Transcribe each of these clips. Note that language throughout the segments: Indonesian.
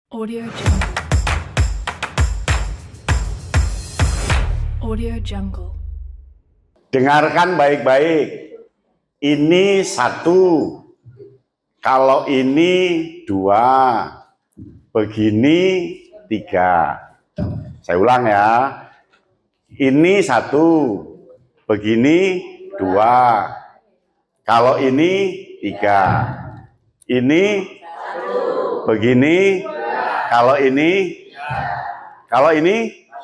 Audio Jungle. Audio Jungle. Dengarkan baik-baik. Ini satu. Kalau ini dua. Begini tiga. Saya ulang ya. Ini satu. Begini dua. Kalau ini tiga. Ini begini. Kalau ini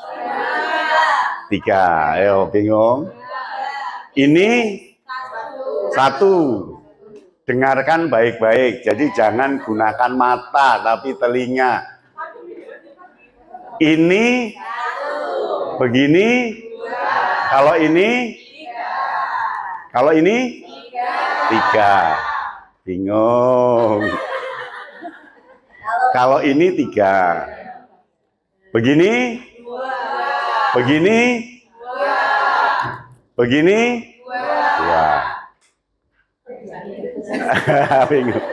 tiga. Ayo, bingung? Ini satu. Dengarkan baik-baik. Jadi jangan gunakan mata tapi telinga. Ini begini. Kalau ini tiga. Bingung. Kalau ini tiga. Begini. Begini. Dua. Bingung.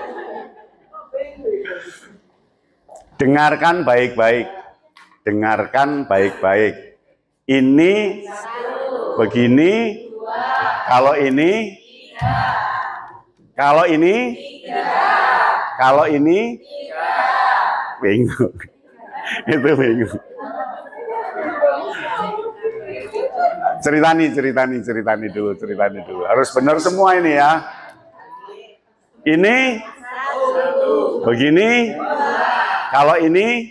Dengarkan baik-baik. Dengarkan baik-baik. Ini begini. Kalau ini bingung. Itu bingung. Ceritani dulu. Harus benar semua ini ya. Ini begini. Kalau ini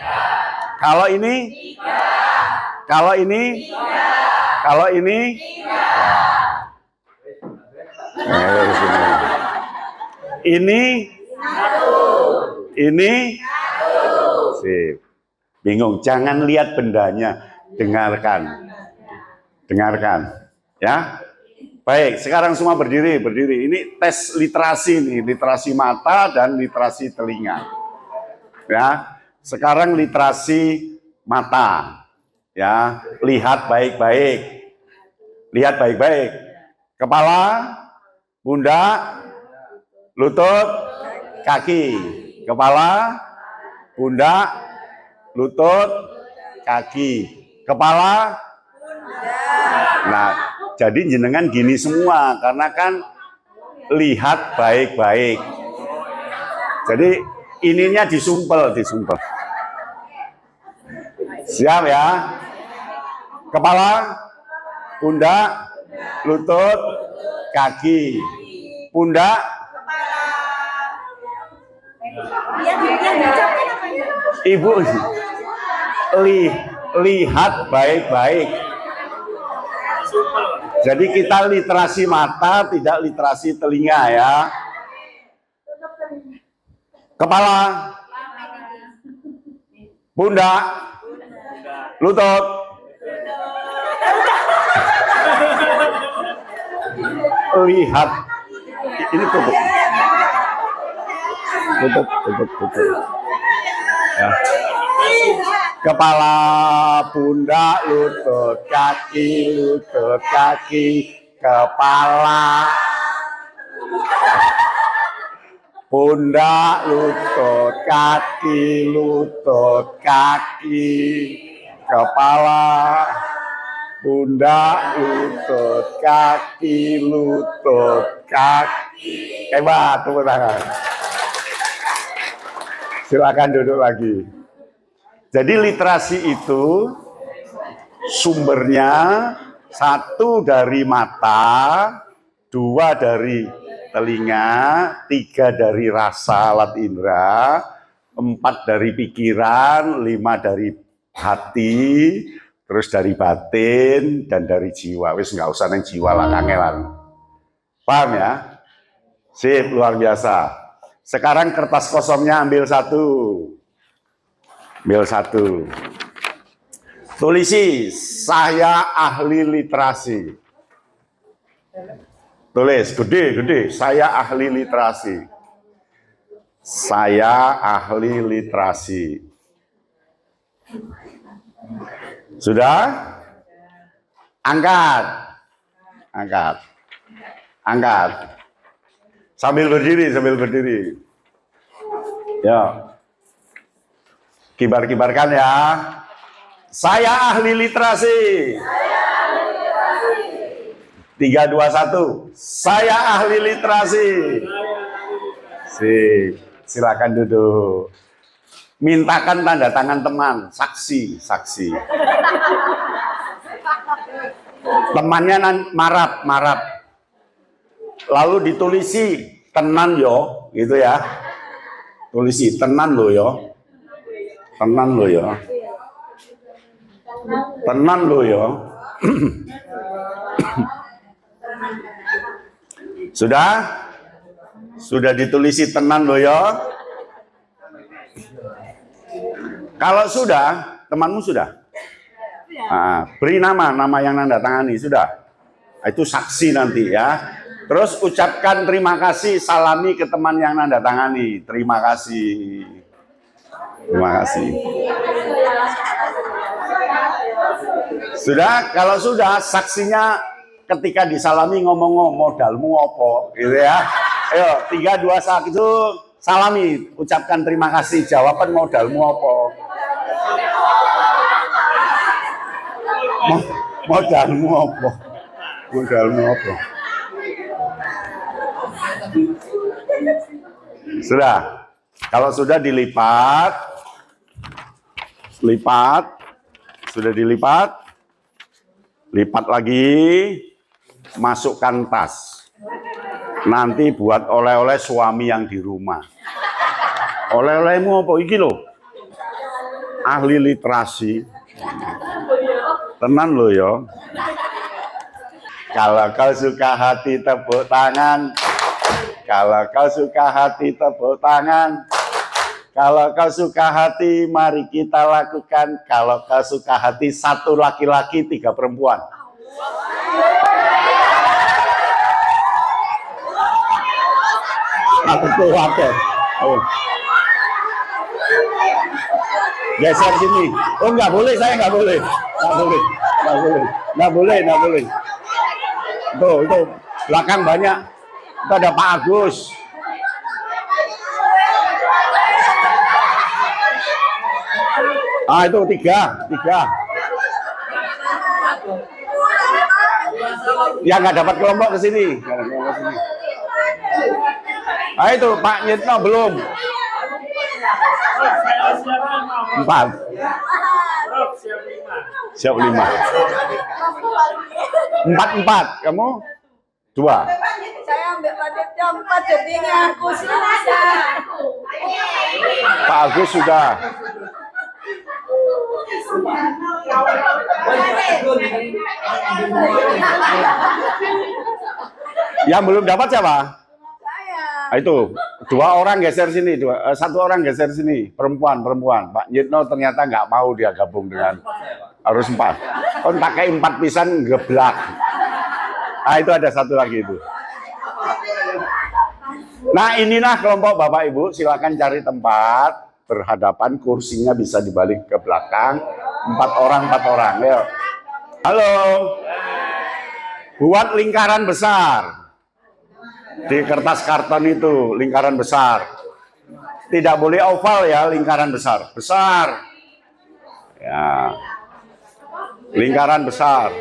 ini sip. Bingung, jangan lihat bendanya, dengarkan ya. Baik, sekarang semua berdiri. Ini tes literasi nih, literasi mata dan literasi telinga. Ya, sekarang literasi mata. Ya, lihat baik-baik. Kepala, pundak, lutut, kaki. Kepala, pundak, lutut, kaki. Kepala, nah, jadi jenengan gini semua karena kan lihat baik-baik. Jadi ininya disumpel. Siap ya? Kepala, pundak, lutut, kaki. Pundak, Ibu, lihat baik-baik. Jadi kita literasi mata, tidak literasi telinga ya. Kepala, pundak, lutut, lihat. Ini tutup. Ya. Kepala, pundak, lutut, kaki, kepala, pundak, lutut, kaki, kepala, pundak, lutut, kaki. Hebat, tepuk tangan. Silakan duduk lagi. Jadi literasi itu sumbernya satu dari mata, dua dari telinga, tiga dari rasa alat indera, empat dari pikiran, lima dari hati, terus dari batin dan dari jiwa. Wis nggak usah neng jiwa lah, kangelan. Paham ya? Sip, luar biasa. Sekarang kertas kosongnya ambil satu. Tulisi, saya ahli literasi. Tulis, gede. Saya ahli literasi. Sudah? Angkat. Sambil berdiri. Ya. Kibar-kibarkan ya. Saya ahli literasi. 3, 2, 1. Saya ahli literasi. Silakan duduk. Mintakan tanda tangan teman, saksi. Temannya marap. Lalu ditulisi tenan yo, gitu ya. Tulisi tenan lo yo. Tenan lo yo. Sudah ditulisi tenan lo yo. Kalau sudah, temanmu sudah? Nah, beri nama yang nanda tangani, sudah. Itu saksi nanti ya. Terus ucapkan terima kasih, salami ke teman yang nanda tangani. Terima kasih. Sudah, kalau sudah, saksinya ketika disalami ngomong modalmu apa, gitu ya. Ayo, 3, 2, 1, salami, ucapkan terima kasih, jawaban modalmu apa. Modalmu apa? Sudah. Kalau sudah dilipat. Sudah dilipat. Lipat lagi. Masukkan tas. Nanti buat oleh-oleh suami yang di rumah. Oleh-olehmu apa? Iki loh. Ahli literasi. Tenan lo yo. Kalau kau suka hati tepuk tangan. Kalau kau suka hati tepuk tangan. Kalau kau suka hati mari kita lakukan. Kalau kau suka hati 1 laki-laki 3 perempuan. Aku kuat ya. Geser sini. Oh nggak boleh, saya nggak boleh. Nggak boleh. Tuh, belakang banyak. Itu ada Pak Agus. Itu tiga. Ya nggak dapat kelompok ke sini. Itu Pak Nyitno belum. 4. Siap 5. 4. Kamu 2. Saya ambil panitia 4 jadinya aku selesai. Pak Agus sudah. Yang belum dapat siapa? Saya. Itu 2 orang geser sini, 1 orang geser sini, perempuan. Pak Nyitno ternyata nggak mau dia gabung dengan, harus 4. Kon pakai 4 pisan geblak. Itu ada 1 lagi itu. Nah inilah kelompok Bapak Ibu, silakan cari tempat berhadapan, kursinya bisa dibalik ke belakang. 4 orang. Ayo. Halo. Buat lingkaran besar. Di kertas karton itu, lingkaran besar. Tidak boleh oval ya, lingkaran besar. Ya. Lingkaran besar.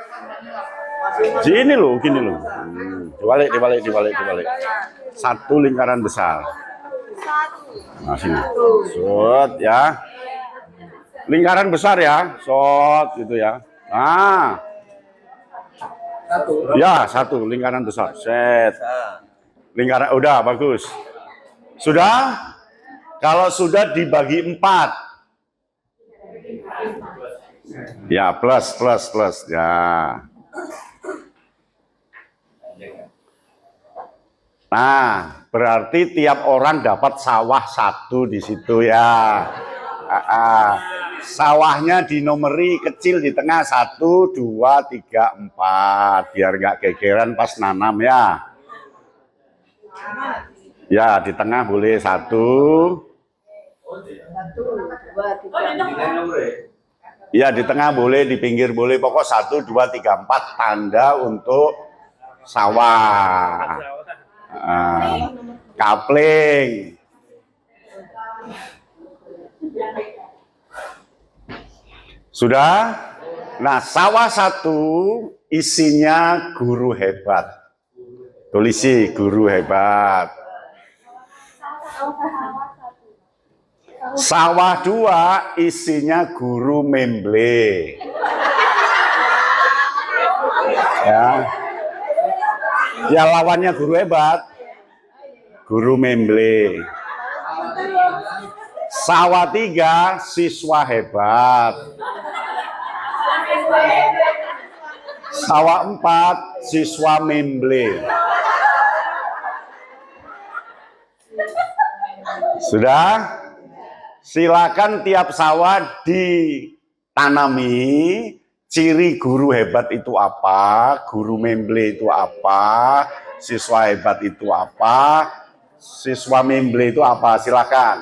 Gini loh. Dibalik. 1 lingkaran besar. Nah, sini. Shot ya. Lingkaran besar ya. Shot gitu ya. Nah. 1. Ya, 1 lingkaran besar. Set. Lingkaran udah bagus. Sudah? Kalau sudah dibagi 4. Ya, plus ya. Nah, berarti tiap orang dapat sawah 1 di situ ya. Sawahnya dinomori kecil di tengah 1, 2, 3, 4 biar nggak gegeran pas nanam ya. Ya di tengah boleh 1. 1, 2, 3. Ya di tengah boleh, di pinggir boleh, pokok 1, 2, 3, 4 tanda untuk sawah. Kapling. Sudah? Nah, sawah satu isinya guru hebat. Tulisi guru hebat. Sawah dua isinya guru memble. Ya. Ya lawannya guru hebat. Guru memble. Sawah tiga siswa hebat. Sawah empat siswa memble. Sudah? Silakan tiap sawah ditanami ciri guru hebat itu apa, guru memble itu apa, siswa hebat itu apa, siswa memble itu apa. Silakan.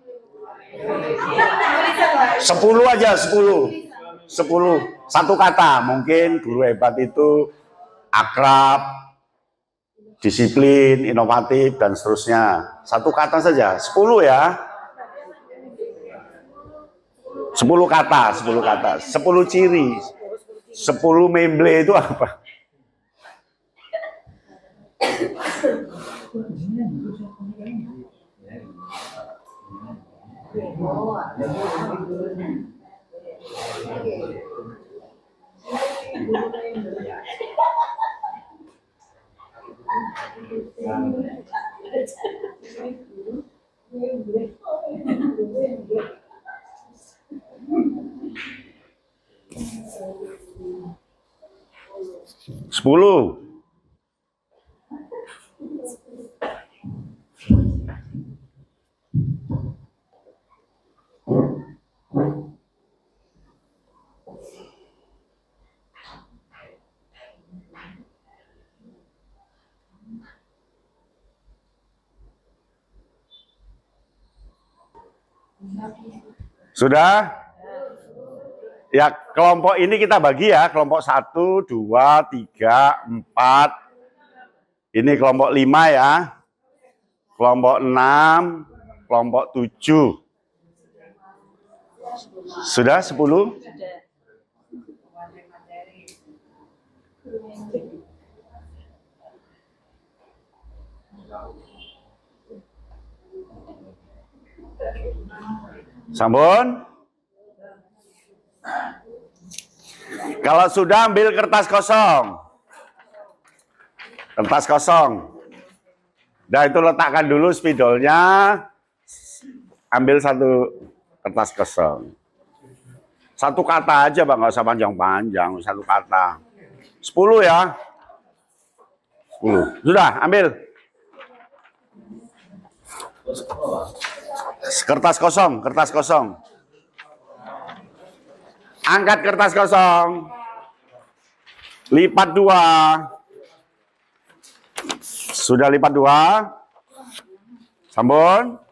10 aja, 10. Satu kata, mungkin guru hebat itu akrab, disiplin, inovatif, dan seterusnya. Satu kata saja, 10 ya. 10 kata, 10 ciri. 10 memble itu apa? Sepuluh. Sudah? Ya, kelompok ini kita bagi ya, kelompok 1, 2, 3, 4. Ini kelompok 5 ya. Kelompok 6, kelompok 7. Sudah 10? Sampun? Kalau sudah ambil kertas kosong. Kertas kosong. Nah itu letakkan dulu spidolnya. Ambil satu kertas kosong. Satu kata aja Bang, nggak usah panjang-panjang. Satu kata. 10 ya. 10. Sudah, ambil. Kertas kosong, kertas kosong. Angkat kertas kosong. Lipat 2. Sudah lipat 2. Sampun.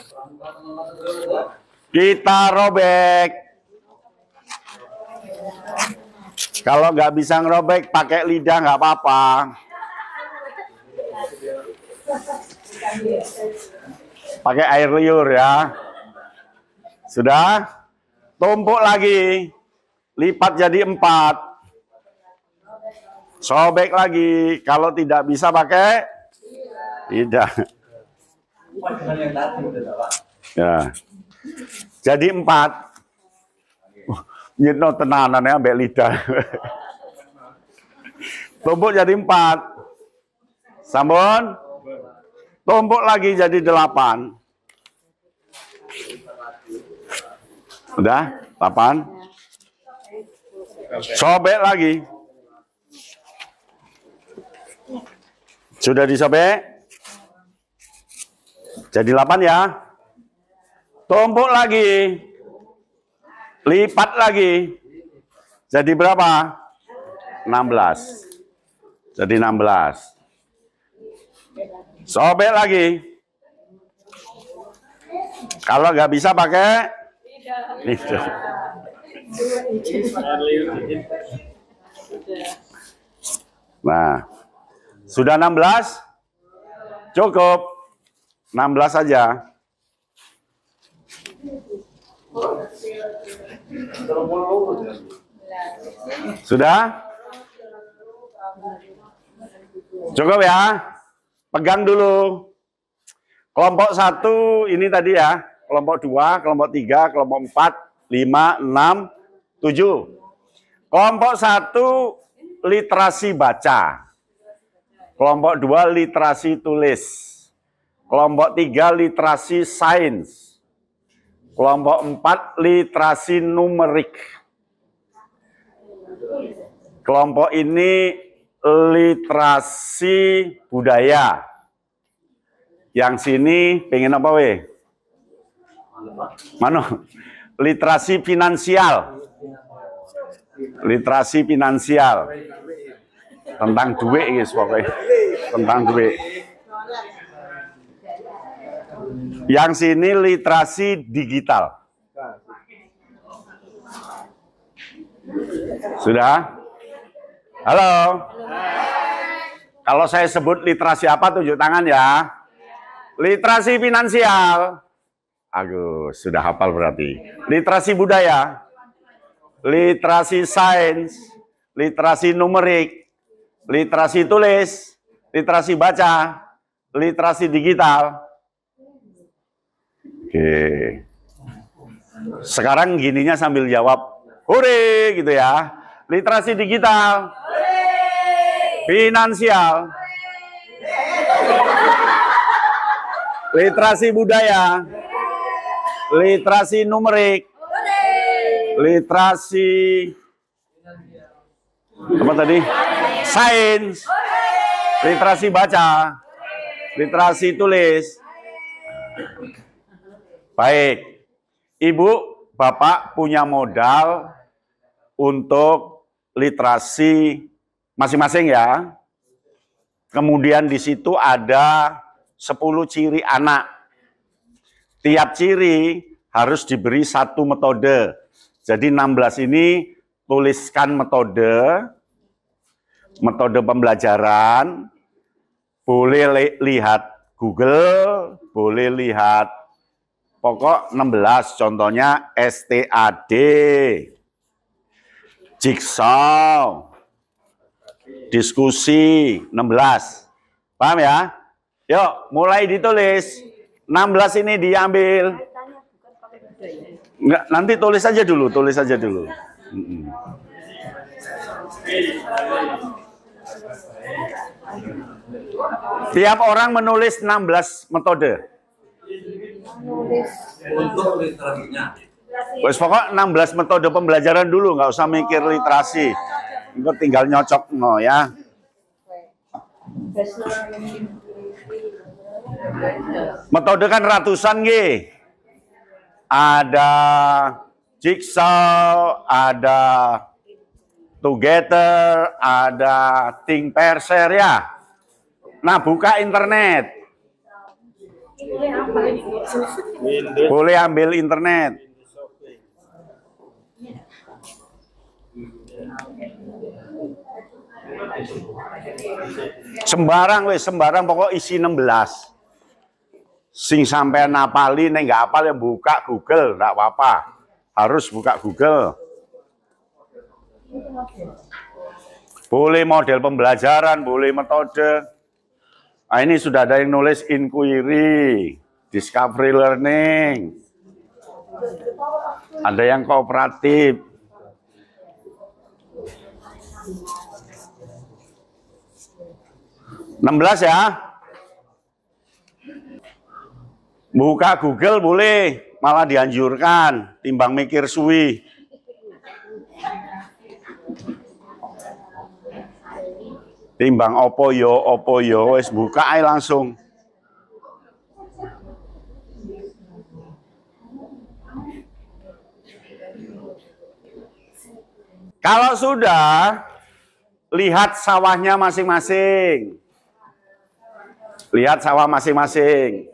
Kita robek. Kalau nggak bisa ngerobek, pakai lidah nggak apa-apa. Pakai air liur ya. Sudah? Tumpuk lagi. Lipat jadi 4. Sobek lagi. Kalau tidak bisa pakai tidak. Ya. Jadi 4. Nyitno tenanan ya ambek lidah. Tumpuk jadi 4. Sampun? Tumpuk lagi jadi 8. Udah? 8. Sobek lagi. Sudah disobek? Jadi 8 ya. Tumpuk lagi. Lipat lagi. Jadi berapa? 16. Jadi 16. Sobek lagi. Kalau nggak bisa pakai lidah. Nah, sudah 16? Cukup. 16 saja. Sudah? Cukup ya? Pegang dulu. Kelompok 1 ini tadi ya. Kelompok 2, kelompok 3, kelompok 4, 5, 6, 7. Kelompok 1 literasi baca. Kelompok 2 literasi tulis. Kelompok 3 literasi sains. Kelompok 4 literasi numerik. Kelompok ini literasi budaya. Yang sini pengen apa weh? Mana? Literasi finansial. Literasi finansial. Tentang duit guys pokoknya. Tentang duit. Yang sini literasi digital. Sudah? Halo? Kalau saya sebut literasi apa, tunjuk tangan ya. Literasi finansial. Agus, sudah hafal berarti. Literasi budaya. Literasi sains. Literasi numerik. Literasi tulis. Literasi baca. Literasi digital. Oke. Sekarang gininya sambil jawab. Hore gitu ya. Literasi digital. Finansial. Literasi budaya. Literasi numerik. Literasi apa tadi? Sains. Literasi baca. Literasi tulis. Baik. Ibu, Bapak punya modal untuk literasi masing-masing ya. Kemudian di situ ada 10 ciri anak. Tiap ciri harus diberi satu metode. Jadi 16 ini tuliskan metode pembelajaran. Boleh lihat Google, boleh lihat pokok 16. Contohnya STAD, Jigsaw, diskusi 16. Paham ya? Yuk, mulai ditulis. 16 ini diambil. Enggak, nanti tulis aja dulu, Tiap orang menulis 16 metode. Untuk literasinya. Wes pokok 16 metode pembelajaran dulu, nggak usah mikir literasi. Engko tinggal nyocok no ya. Metode kan ratusan nggih. Ada Jigsaw, ada Together, ada Think Pair Share ya. Nah, buka internet. Boleh ambil internet. Sembarang pokok isi 16. Sing sampai napali nek nggak hafal ya buka Google, enggak apa-apa. Harus buka Google. Boleh model pembelajaran, boleh metode. Nah, ini sudah ada yang nulis inquiry, discovery learning. Ada yang kooperatif. (16) ya. Buka Google boleh, malah dianjurkan, timbang mikir suwi. Timbang opo yo, wes buka aja langsung. Kalau sudah, lihat sawahnya masing-masing. Lihat sawah masing-masing.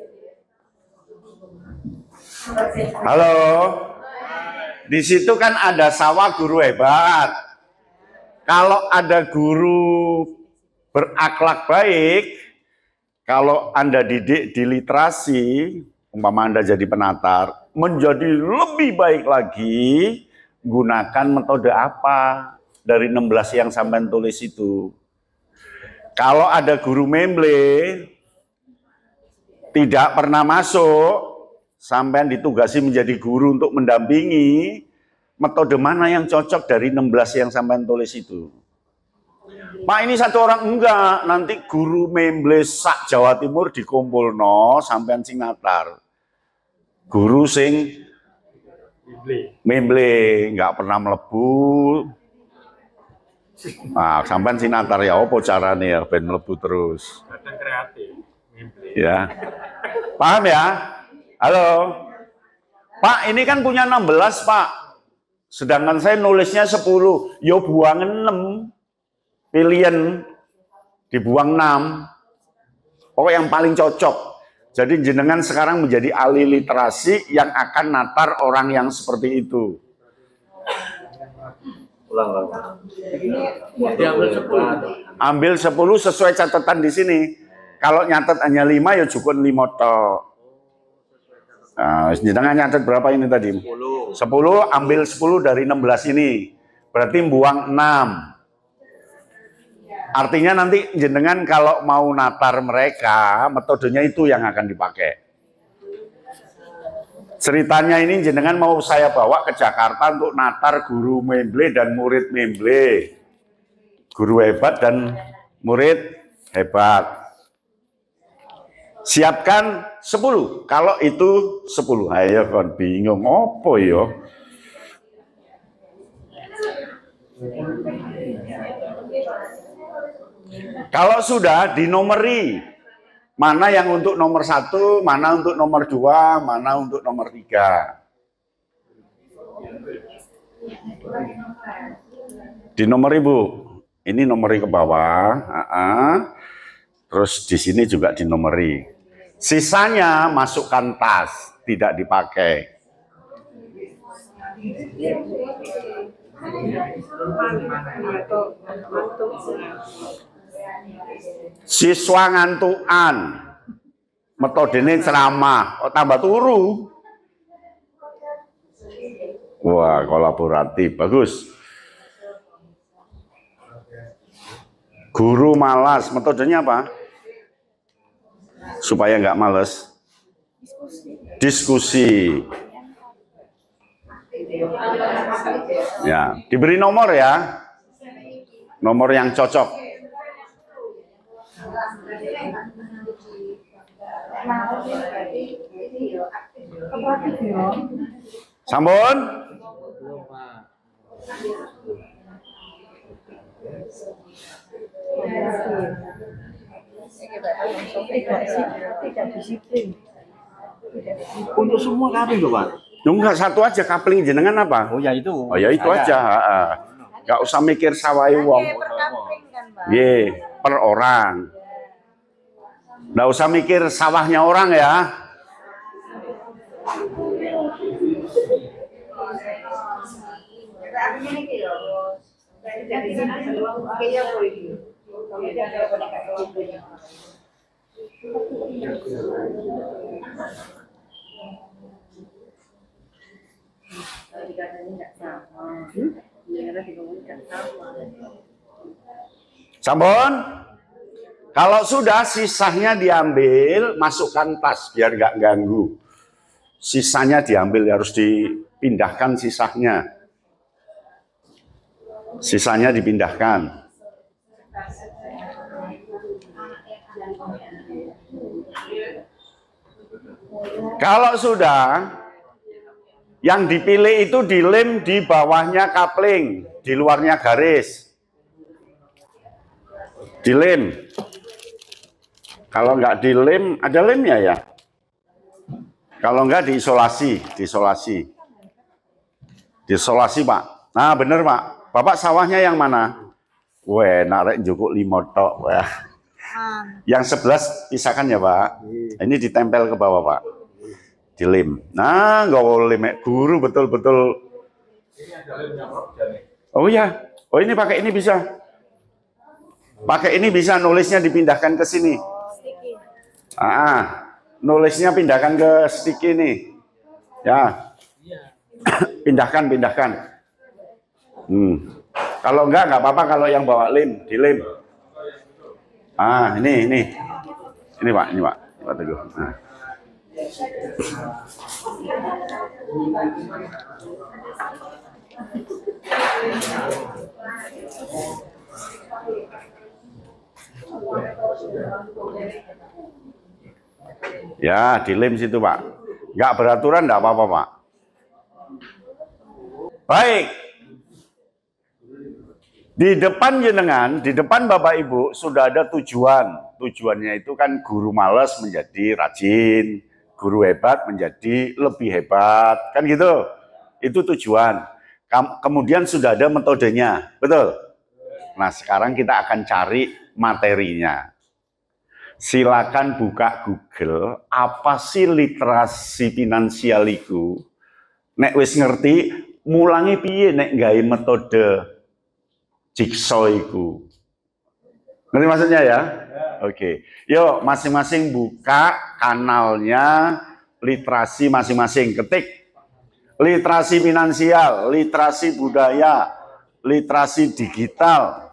Halo, di situ kan ada sawah guru hebat. Kalau ada guru berakhlak baik, kalau Anda didik di literasi, umpama Anda jadi penatar, menjadi lebih baik lagi, gunakan metode apa dari 16 yang sampean tulis itu. Kalau ada guru memble tidak pernah masuk, sampean ditugasi menjadi guru untuk mendampingi, metode mana yang cocok dari 16 yang sampean tulis itu? Pak, ini satu orang enggak, nanti guru memble sak Jawa Timur dikumpulno sampean sing natar. Guru sing memble enggak pernah mlebu. Nah, sampean sing natar ya apa carane ya ben mlebu terus. Kreatif. Ya. Paham ya? Halo. Pak, ini kan punya 16, Pak. Sedangkan saya nulisnya 10. Yo buang 6. Pilihan dibuang 6. Pokok yang paling cocok. Jadi jenengan sekarang menjadi ahli literasi yang akan natar orang yang seperti itu. Ulang. Diambil 10. Ambil 10 sesuai catatan di sini. Kalau nyatet hanya 5 ya cukup 5 tok. Nah, jenengan nyatet berapa ini tadi? 10. 10 ambil 10 dari 16 ini. Berarti buang 6. Artinya nanti jenengan kalau mau natar mereka, metodenya itu yang akan dipakai. Ceritanya ini jenengan mau saya bawa ke Jakarta untuk natar guru memble dan murid memble. Guru hebat dan murid hebat. Siapkan 10. Kalau itu 10. Ayo kon bingung apa ya? Kalau sudah dinomori, mana yang untuk nomor 1, mana untuk nomor 2, mana untuk nomor 3. Dinomori Bu, ini nomori ke bawah, terus di sini juga dinomori. Sisanya masukkan tas, tidak dipakai. Siswa ngantukan, metodenya ceramah, tambah turu. Wah, kolaboratif, bagus. Guru malas, metodenya apa? Supaya nggak males. Diskusi. Ya, diberi nomor ya. Nomor yang cocok. Sampun? Tidak disiplin. Untuk semua kabin loh Pak. Enggak, satu aja kapling jenengan apa? Oh ya itu. Oh ya itu aja. Enggak usah mikir sawai wong. Ye, per orang. Enggak usah mikir sawahnya orang ya. Sampun? Kalau sudah sisanya diambil, masukkan tas biar nggak ganggu. Sisanya diambil, harus dipindahkan sisanya. Sisanya dipindahkan. Kalau sudah, yang dipilih itu dilem di bawahnya kapling, di luarnya garis. Dilem. Kalau nggak dilem, ada lemnya ya. Kalau nggak diisolasi, diisolasi Pak. Nah bener Pak. Bapak sawahnya yang mana? Weh, narek jukuk 5 tok. Wah. Yang 11 pisahkan ya Pak. Ini ditempel ke bawah Pak. Dilem. Nah, nggak boleh guru betul-betul. Oh iya. Oh ini pakai ini bisa. Pakai ini bisa, nulisnya dipindahkan ke sini. Nulisnya pindahkan ke stick ini. Ya, pindahkan. Kalau enggak apa-apa kalau yang bawa lem, dilem. Ah, ini Pak, Pak Teguh. Nah. Ya, dilem situ Pak. Enggak beraturan enggak apa-apa Pak. Baik. Di depan jenengan, di depan Bapak Ibu sudah ada tujuan. Tujuannya itu kan guru malas menjadi rajin, guru hebat menjadi lebih hebat, kan gitu. Itu tujuan. Kemudian sudah ada metodenya, betul? Nah, sekarang kita akan cari materinya. Silakan buka Google, apa sih literasi finansial itu? Nek wis ngerti, mulangi piye nek gawe metode jigsaw itu. Ngerti maksudnya ya? Oke. Yuk, masing-masing buka kanalnya literasi masing-masing. Ketik literasi finansial, literasi budaya, literasi digital.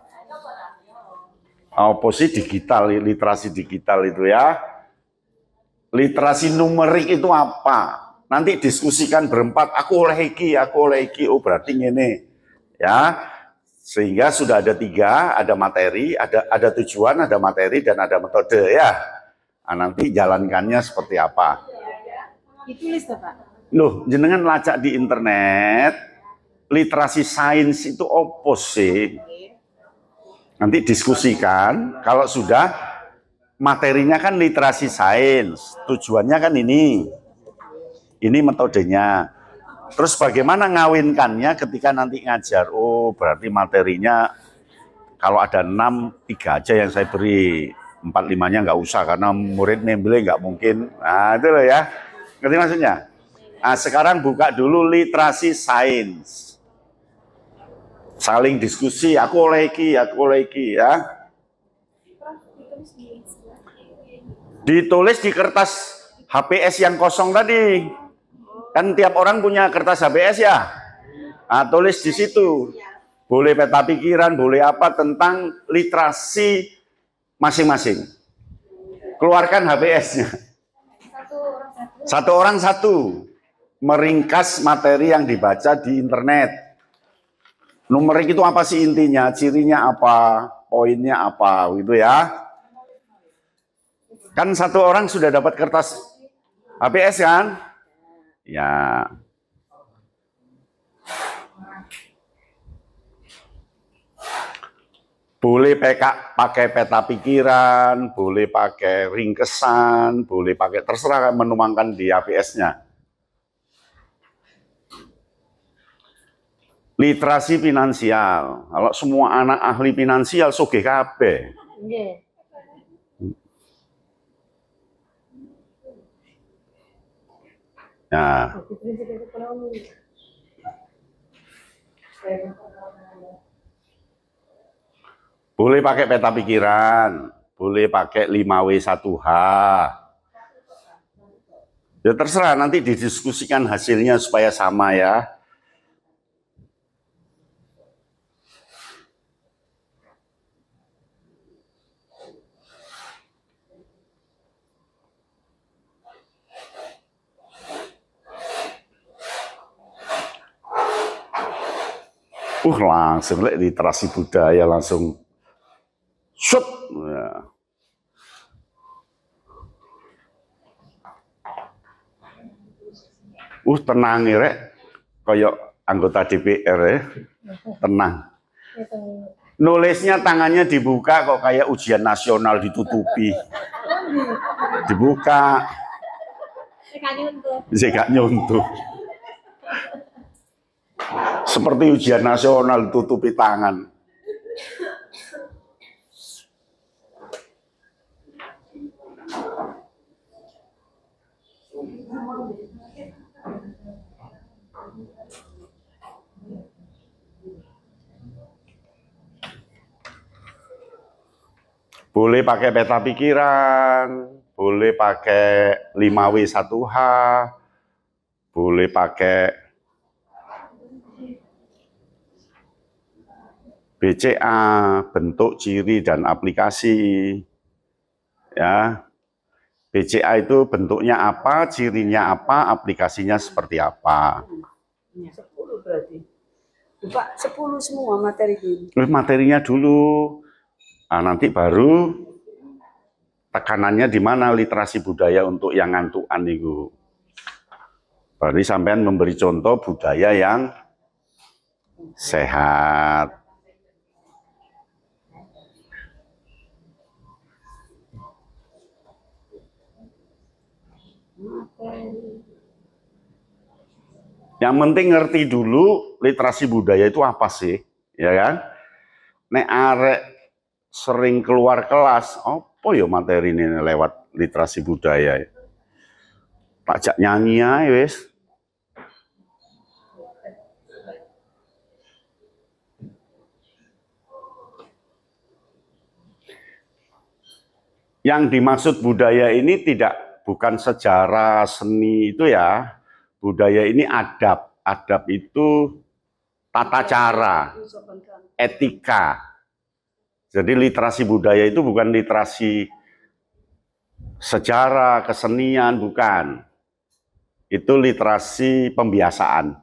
Apa sih digital, literasi digital itu ya? Literasi numerik itu apa? Nanti diskusikan berempat, aku oleh iki, oh berarti ini. Ya. Sehingga sudah ada 3, ada materi, ada tujuan, ada materi, dan ada metode ya. Nah, nanti jalankannya seperti apa? Ditulis Pak. Loh, jenengan lacak di internet, literasi sains itu apa sih? Nanti diskusikan, kalau sudah materinya kan literasi sains, tujuannya kan ini metodenya. Terus bagaimana ngawinkannya ketika nanti ngajar? Oh, berarti materinya kalau ada 6, 3 aja yang saya beri. 4, 5-nya nggak usah karena murid nembelnya nggak mungkin. Nah, itu loh ya. Ngerti maksudnya? Nah, sekarang buka dulu literasi sains. Saling diskusi, aku oleh iki ya. Ditulis di kertas HPS yang kosong tadi. Kan tiap orang punya kertas HPS ya. Nah, tulis di situ. Boleh peta pikiran, boleh apa tentang literasi masing-masing. Keluarkan HPS-nya. Satu orang satu. Meringkas materi yang dibaca di internet. Numerik itu apa sih intinya? Cirinya apa? Poinnya apa? Gitu ya. Kan satu orang sudah dapat kertas HPS kan? Ya. Boleh pakai peta pikiran, boleh pakai ringkesan, boleh pakai terserah menuangkan di HPS-nya. Literasi finansial. Kalau semua anak ahli finansial sugih kabeh. Nggih. Nah. Boleh pakai peta pikiran, boleh pakai 5W1H. Ya terserah, nanti didiskusikan hasilnya supaya sama ya. Langsung literasi budaya langsung shoot. Ya. Tenang ya, kayak anggota DPR ya. Tenang. Nulisnya tangannya dibuka kok kayak ujian nasional ditutupi. Dibuka. Saya nyuntuh. Seperti ujian nasional tutupi tangan. Boleh pakai peta pikiran, boleh pakai 5W1H, boleh pakai BCA, bentuk, ciri, dan aplikasi. Ya, BCA itu bentuknya apa, cirinya apa, aplikasinya seperti apa. 10 berarti. Pak, 10 semua materi ini. Materinya dulu. Nah, nanti baru tekanannya di mana literasi budaya untuk yang ngantukan itu. Berarti sampean memberi contoh budaya yang sehat. Yang penting ngerti dulu literasi budaya itu apa sih, ya kan? Nek arek sering keluar kelas, apa ya materi ini lewat literasi budaya? Pajak nyanyi aja wis. Yang dimaksud budaya ini bukan sejarah seni itu ya. Budaya ini adab. Adab itu tata cara, etika. Jadi literasi budaya itu bukan literasi sejarah, kesenian, bukan. Itu literasi pembiasaan.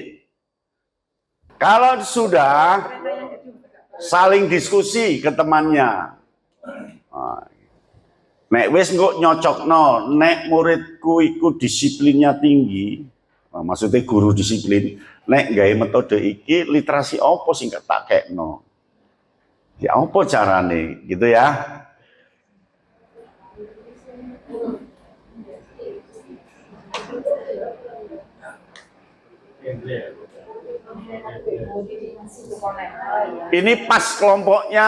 Kalau sudah saling diskusi ke temannya. Nek wis kok nyocokno, nek muridku iku disiplinnya tinggi, maksudnya guru disiplin, nek gawe metode iki literasi apa sing tak kekno? Ya apa carane, gitu ya? Ini pas kelompoknya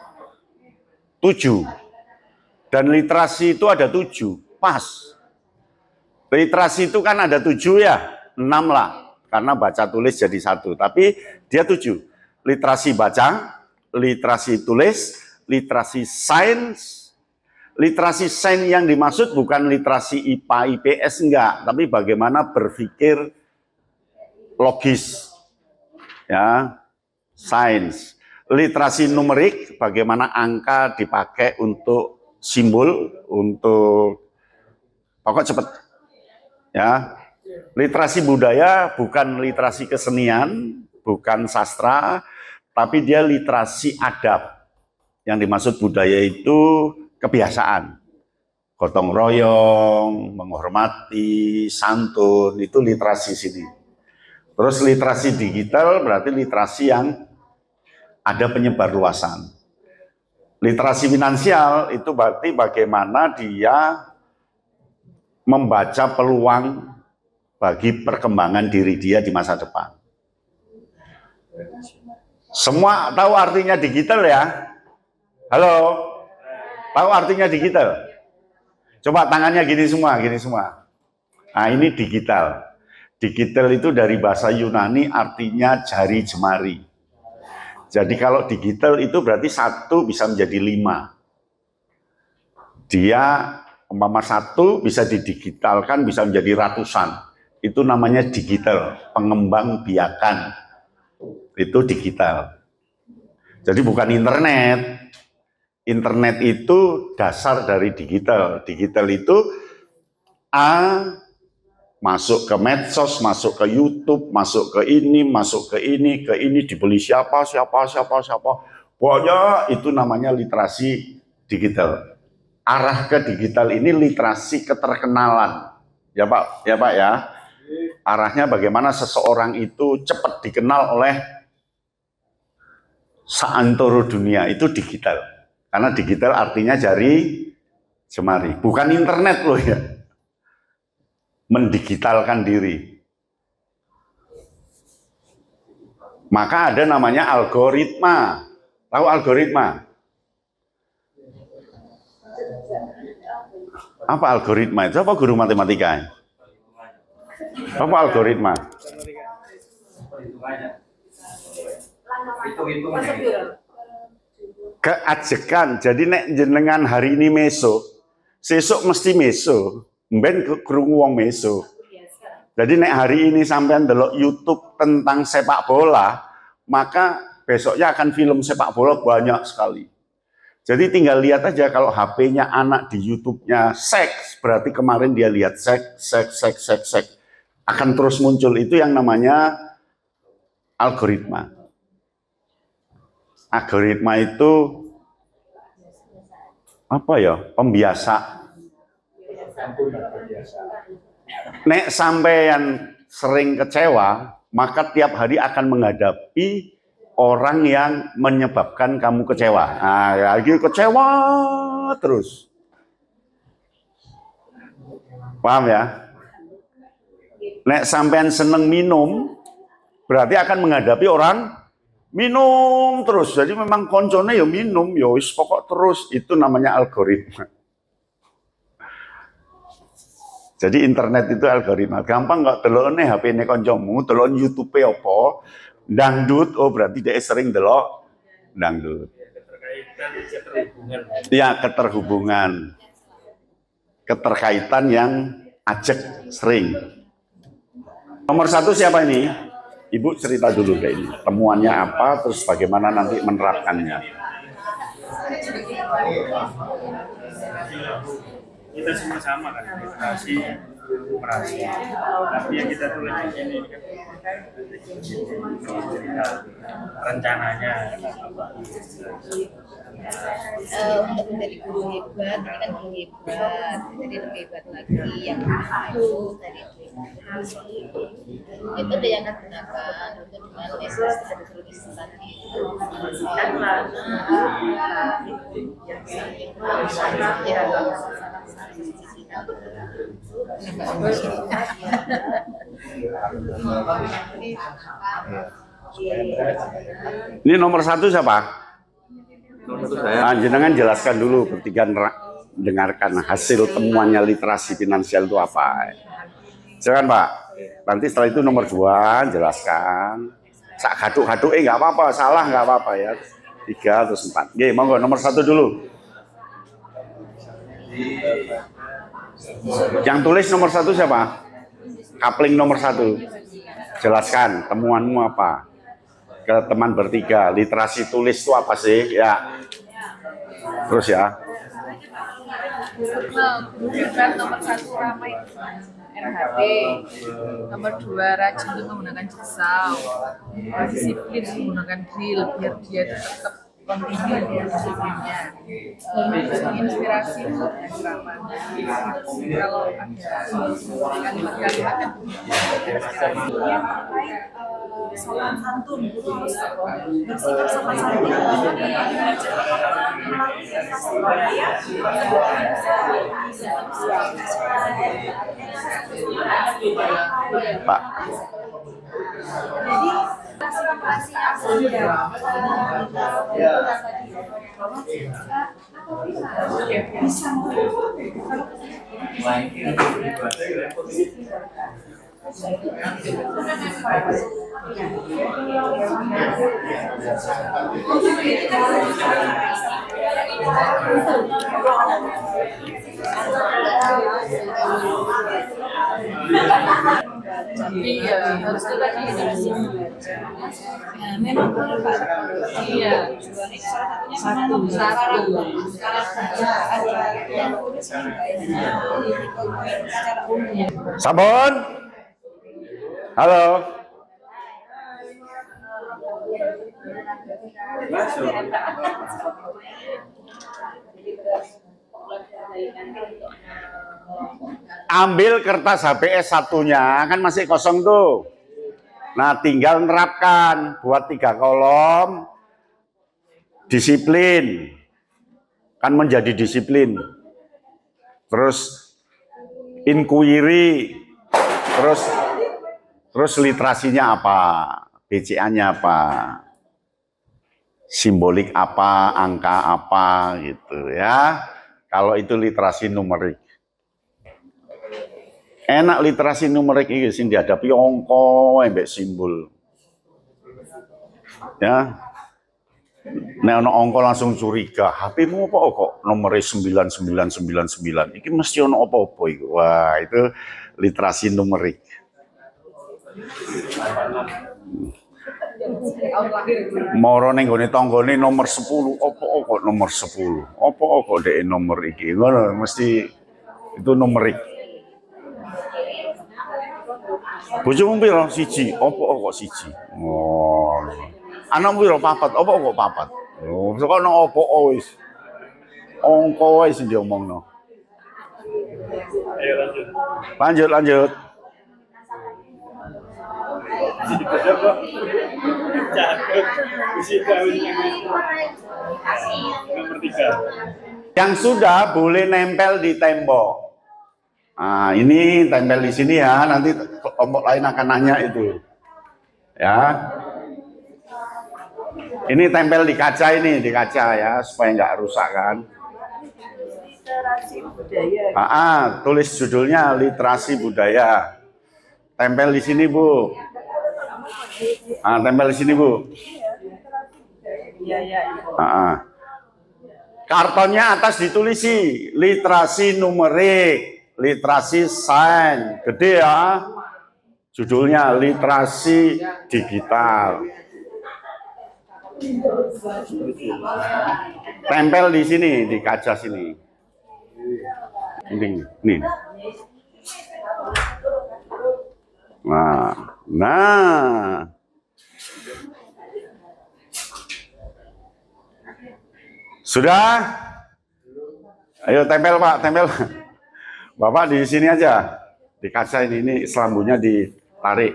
7. Dan literasi itu ada 7, pas. Literasi itu kan ada 7 ya, 6 lah. Karena baca tulis jadi 1, tapi dia 7. Literasi baca, literasi tulis, literasi sains. Literasi sains yang dimaksud bukan literasi IPA, IPS, enggak. Tapi bagaimana berpikir logis. Ya, sains. Literasi numerik, bagaimana angka dipakai untuk simbol, untuk pokok cepet. Ya, literasi budaya bukan literasi kesenian, bukan sastra, tapi dia literasi adab. Yang dimaksud budaya itu kebiasaan, gotong royong, menghormati, santun, itu literasi sini. Terus literasi digital berarti literasi yang ada penyebarluasan. Literasi finansial itu berarti bagaimana dia membaca peluang bagi perkembangan diri dia di masa depan. Semua tahu artinya digital ya? Halo? Tahu artinya digital? Coba tangannya gini semua, gini semua. Nah, ini digital. Digital itu dari bahasa Yunani artinya jari jemari. Jadi kalau digital itu berarti 1 bisa menjadi 5. Dia umpama 1 bisa didigitalkan bisa menjadi ratusan. Itu namanya digital, pengembang biakan. Itu digital. Jadi bukan internet. Internet itu dasar dari digital. Digital itu masuk ke medsos, masuk ke YouTube, masuk ke ini, dibeli siapa. Pokoknya itu namanya literasi digital. Arah ke digital ini literasi keterkenalan. Ya Pak ya. Arahnya bagaimana seseorang itu cepat dikenal oleh seantero dunia, itu digital. Karena digital artinya jari jemari, bukan internet loh ya. Mendigitalkan diri. Maka ada namanya algoritma. Tahu algoritma? Apa algoritma itu? Apa guru matematika? Apa algoritma? Keajekan. Jadi nek jenengan hari ini meso, sesuk mesti meso. Mben krungu wong meso. Jadi nek hari ini sampean delok YouTube tentang sepak bola, maka besoknya akan film sepak bola banyak sekali. Jadi tinggal lihat aja kalau HP-nya anak di YouTube-nya seks, berarti kemarin dia lihat seks. Akan terus muncul, itu yang namanya algoritma. Algoritma itu apa ya? Pembiasa. Nek sampean sering kecewa, maka tiap hari akan menghadapi orang yang menyebabkan kamu kecewa. Nah, lagi kecewa terus. Paham ya? Nek sampean seneng minum, berarti akan menghadapi orang minum terus. Jadi memang koncone ya minum, ya wis pokok terus. Itu namanya algoritma. Jadi internet itu algoritma. Gampang nggak delokne HP-ne kancamu, delok YouTube apa? Dangdut, oh berarti dia sering delok dangdut. Ya, keterhubungan. Keterkaitan yang ajek sering. Nomor 1 siapa ini? Ibu cerita dulu deh ini. Temuannya apa, terus bagaimana nanti menerapkannya. Kita semua sama kan, literasi, operasi. Tapi yang kita tulis di sini kan cerita rencananya. Untuk menjadi guru hebat, ini kan guru hebat, jadi lebih hebat lagi yang itu tadi itu dia yang digunakan untuk dengan leses dan tulis tadi. Ini nomor 1 siapa? Jenengan jelaskan dulu bertiga, dengarkan hasil temuannya literasi finansial itu apa. Silakan Pak. Nanti setelah itu nomor 2 jelaskan. Sak gaduk-gaduk nggak apa-apa, salah nggak apa-apa ya. 3 terus 4. Oke, monggo nomor 1 dulu. Yang tulis nomor 1 siapa? Kapling nomor 1. Jelaskan temuanmu apa? Ke teman bertiga, literasi tulis itu apa sih? Ya. Terus ya. Nomor 1 ramai RHP, nomor 2 rajin untuk menggunakan jigsaw, disiplin menggunakan drill biar dia tetap kontinu disiplinnya, inspirasi untuk drama. Kalau ada kalimat-kalimat yang inspirasinya sopan santun, itu harus bersikap sopan santun budaya. Pak. Jadi klasifikasi yang sudah tapi ya harus kita memang iya satu syarat Sabun. Halo. Ambil kertas HPS satunya, kan masih kosong tuh. Nah, tinggal nerapkan, buat 3 kolom, disiplin, kan menjadi disiplin. Terus inquiry, terus literasinya apa, BCA-nya apa, simbolik apa, angka apa, gitu ya. Kalau itu literasi numerik. Enak literasi numerik ini sing dihadapi angka embek simbol. Ya. Nek ana angka langsung curiga, HP-mu apa kok nomornya 9999. Iki mesti ana apa-apa iku. Wah, itu literasi numerik. Moro ning gone tanggane nomor 10, opo kok nomor 10? Opo kok dhek nomor iki? Ngono mesti itu numerik. Bojomu piro? 1. Opo kok 1? Oh. Anakmu piro? 4. Opo kok 4? Oh, kok ono opo wis. Angka wae sing diomongno. Ayo lanjut. Lanjut. Nomor 3. Yang sudah boleh nempel di tembok. Nah, ini tempel di sini ya, nanti kelompok lain akan nanya itu. Ya. Ini tempel di kaca ya, supaya nggak rusak kan. Literasi budaya. Tulis judulnya literasi budaya. Tempel di sini, Bu. Tempel di sini, Bu. Iya. Kartonnya atas ditulisi literasi numerik, literasi sains, gede ya. Judulnya literasi digital. Tempel di sini, di kaca sini. Ini. Nah. Sudah? Ayo tempel, Pak, tempel. Bapak di sini aja. Di kaca ini selambunya ditarik.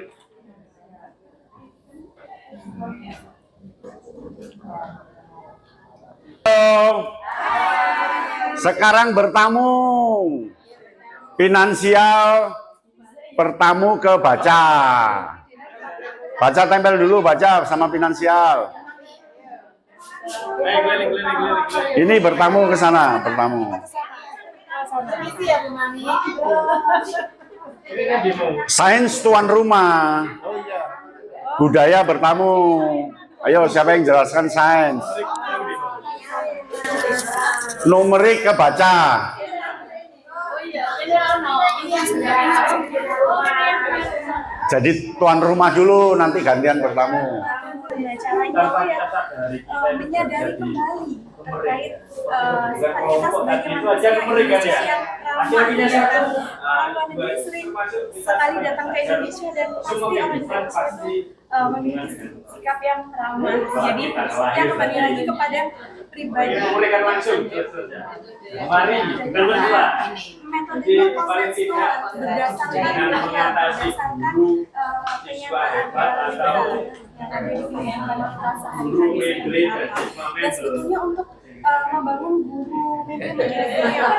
Sekarang bertamu. Finansial bertamu ke baca. Baca tempel dulu, baca sama finansial. Ini bertamu ke sana, bertamu. Sains tuan rumah. Budaya bertamu. Ayo, siapa yang jelaskan sains? Numerik kebaca. Jadi tuan rumah dulu, nanti gantian bertamu. Caranya menyadari kembali terkait sifat kita sebagai manusia Indonesia yang ramah dan luar negeri sering sekali datang ke Indonesia dan pasti orang Indonesia itu memiliki sikap yang ramah. Jadi ya kembali lagi kepada pribadi. Metodenya kontekstual berdasarkan kenyataan yang ada di kehidupan kita sehari-hari. Dan sebetulnya untuk membangun guru mungkin menjadi guru yang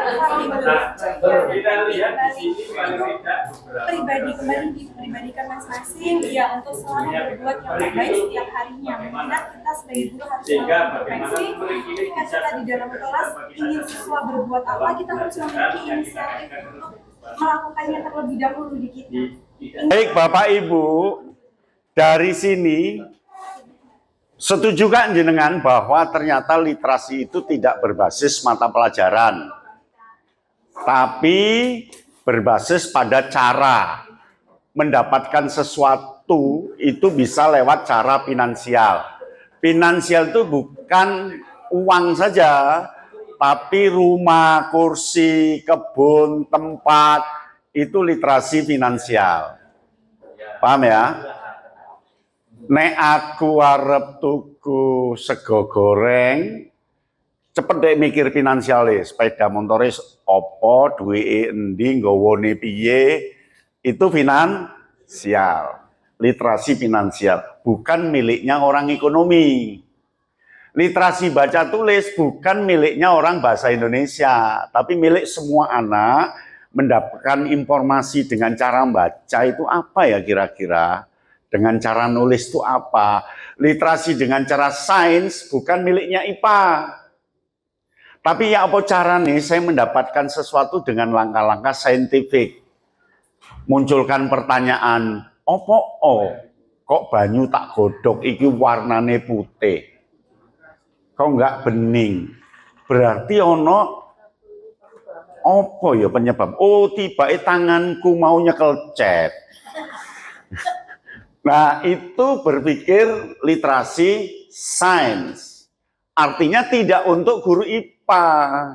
pribadi kembali dipribadikan masing-masing ya untuk selalu berbuat yang terbaik setiap harinya. Mengingat kita sebagai guru harus berprofesi ketika kita di dalam kelas ingin siswa berbuat apa, kita harus memiliki inisiatif untuk melakukannya terlebih dahulu di kita. Baik Bapak Ibu, dari sini setuju kan jenengan bahwa ternyata literasi itu tidak berbasis mata pelajaran, tapi berbasis pada cara mendapatkan sesuatu itu bisa lewat cara finansial. Finansial itu bukan uang saja, tapi rumah, kursi, kebun, tempat, itu literasi finansial. Paham ya? Nek aku arep tuku sego goreng, cepet deh mikir finansialis, sepeda motoris opo, duwe endi, nggawane piye, itu finansial. Literasi finansial, bukan miliknya orang ekonomi. Literasi baca tulis bukan miliknya orang bahasa Indonesia, tapi milik semua anak. Mendapatkan informasi dengan cara membaca itu apa ya kira-kira? Dengan cara nulis itu apa? Literasi dengan cara sains bukan miliknya IPA. Tapi ya apa cara nih saya mendapatkan sesuatu dengan langkah-langkah saintifik. Munculkan pertanyaan, kok banyu tak godhog iki warnane putih? Kok enggak bening? Berarti ono apa ya penyebab? Oh, tiba tanganku mau nyekel cat. Nah, itu berpikir literasi sains. Artinya tidak untuk guru IPA.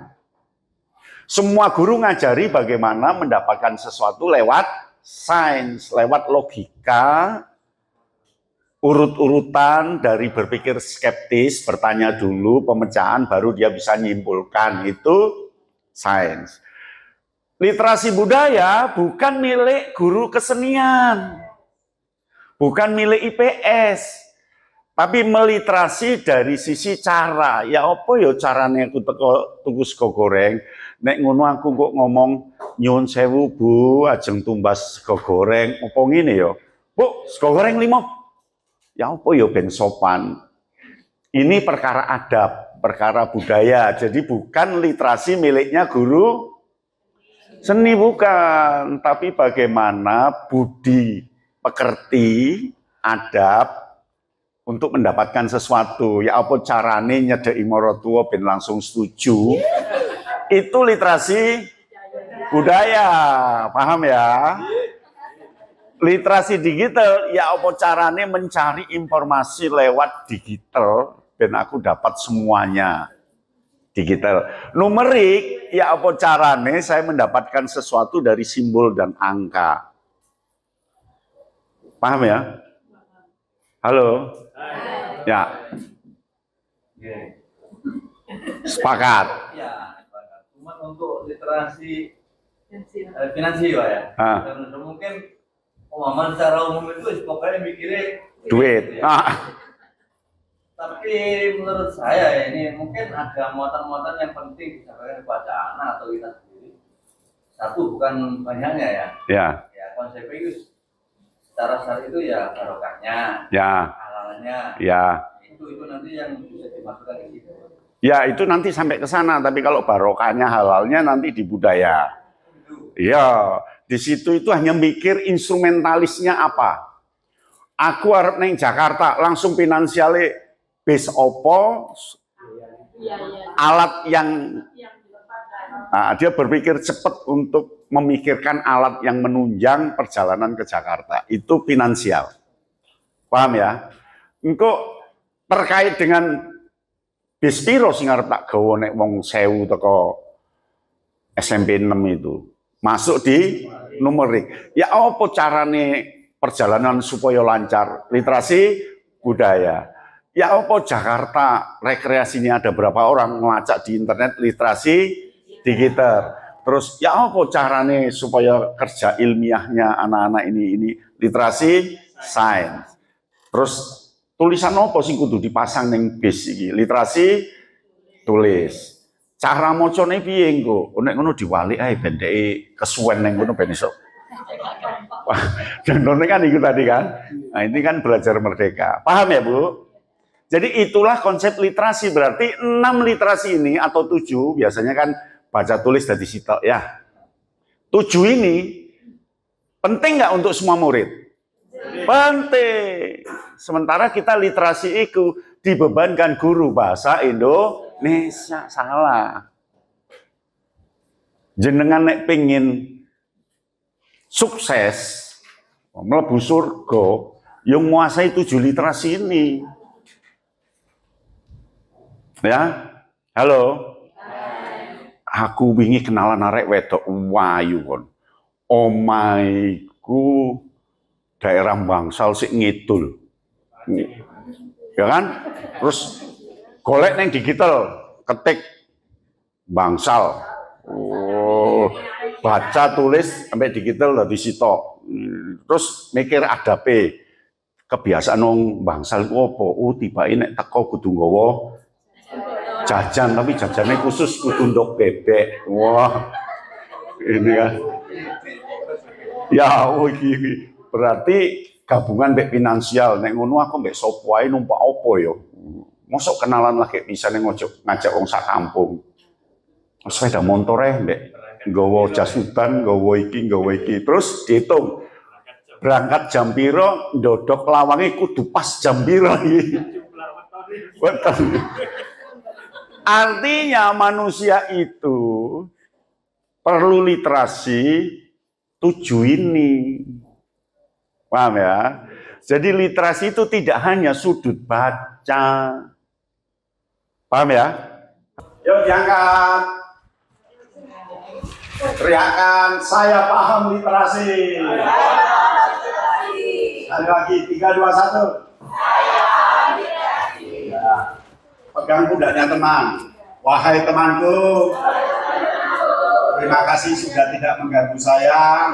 Semua guru ngajari bagaimana mendapatkan sesuatu lewat sains, lewat logika, urut-urutan dari berpikir skeptis, bertanya dulu, pemecahan, baru dia bisa nyimpulkan. Itu sains. Literasi budaya bukan milik guru kesenian. Bukan milik IPS, tapi meliterasi dari sisi cara. Ya apa ya carane aku tuku sego goreng. Nek ngono aku kok ngomong nyuwun sewu Bu, ajeng tumbas sego goreng. Apa ngene ya? Bu, sego goreng 5. Ya apa ya ben sopan. Ini perkara adab, perkara budaya. Jadi bukan literasi miliknya guru seni bukan, tapi bagaimana budi pekerti, adab untuk mendapatkan sesuatu. Ya apa carane nyedeki maratuwa ben langsung setuju. Itu literasi budaya, paham ya? Literasi digital, ya apa carane mencari informasi lewat digital ben aku dapat semuanya. Digital. Numerik, ya apa carane saya mendapatkan sesuatu dari simbol dan angka. Paham ya? Halo? Ya. Sepakat. Ya, cuma untuk literasi finansial ya. Mungkin pemahaman secara umum itu pokoknya mikirnya Duit. Ya. Tapi menurut saya ini mungkin ada muatan-muatan yang penting disampaikan kepada anak atau kita sendiri. Satu, bukan banyaknya ya. Ya. Ya, konsepnya itu secara syar'i itu ya barokahnya, Ya. halalnya. Ya. Itu nanti yang bisa dimasukkan ke situ. Ya, itu nanti sampai ke sana, tapi kalau barokahnya halalnya nanti di budaya. Iya, di situ itu hanya mikir instrumentalisnya apa. Aku harap neng Jakarta langsung finansialnya bis opo, alat yang dia berpikir cepat untuk memikirkan alat yang menunjang perjalanan ke Jakarta. Itu finansial. Paham ya? Engko terkait dengan bis piro sing arep tak gawa nek wong 1000 teko SMP 6 itu. Masuk di numerik. Ya apa carane perjalanan supaya lancar? Literasi budaya. Ya apa Jakarta rekreasinya ada berapa orang ngelacak di internet literasi digital. Terus ya apa carane supaya kerja ilmiahnya anak-anak ini literasi sains. Terus tulisan apa sing kudu dipasang ning bis iki? Literasi tulis. Cara macane piye engko? Nek ngono diwalik ae ben dhek kesuwen ning ngono ben iso. Contohnya kan itu tadi kan. Nah, ini kan belajar merdeka. Paham ya, Bu? Jadi itulah konsep literasi. Berarti 6 literasi ini atau 7 biasanya kan baca tulis dari situ ya. 7 ini penting nggak untuk semua murid? Penting. Sementara kita literasi itu dibebankan guru bahasa Indonesia. Salah. Jenengan nek pengin sukses mlebu surga yang menguasai 7 literasi ini. Ya, halo. Aku wingi kenalan arek wedok wayu kon. Omaiku daerah Bangsal sik ngidul. Ya kan? Terus golek neng digital, ketik Bangsal. Oh, baca tulis sampai digital dari situ. Terus mikir adape. Kebiasaan nong Bangsal ku opo? Oh, tibake nek teko kudu nggawa jajan, tapi jajannya khusus kudu ndok bebek. Wah, ini kan. Ya, oh iki berarti gabungan mbek finansial. Nek ngono aku mbek sopo ae numpak opo ya? Mosok kenalan lagi bisa ning ngajak wong sak kampung. Sepeda motor mbek nggawa jas hutan, nggawa iki. Terus dihitung. Berangkat jam piro, ndodok lawange kudu pas jam piro iki. Betul. Artinya manusia itu perlu literasi 7 ini. Paham ya? Jadi literasi itu tidak hanya sudut baca. Paham ya? Yuk diangkat. Teriakan, saya paham literasi. Sekali lagi, 3, 2, 1. Ya. Pegang pundaknya teman. Wahai temanku, terima kasih sudah tidak mengganggu saya.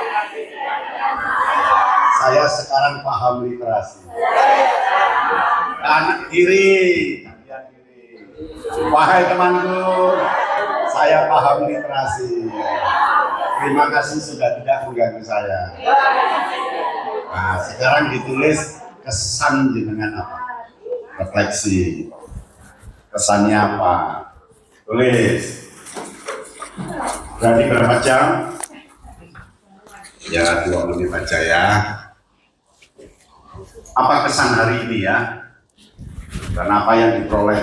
Saya sekarang paham literasi. Kanan kiri. Wahai temanku, saya paham literasi. Terima kasih sudah tidak mengganggu saya. Nah, sekarang ditulis kesan dengan apa? Refleksi. Kesannya apa? Tulis. Berarti berapa jam? Ya, 2 menit aja ya. Apa kesan hari ini ya? Dan apa yang diperoleh?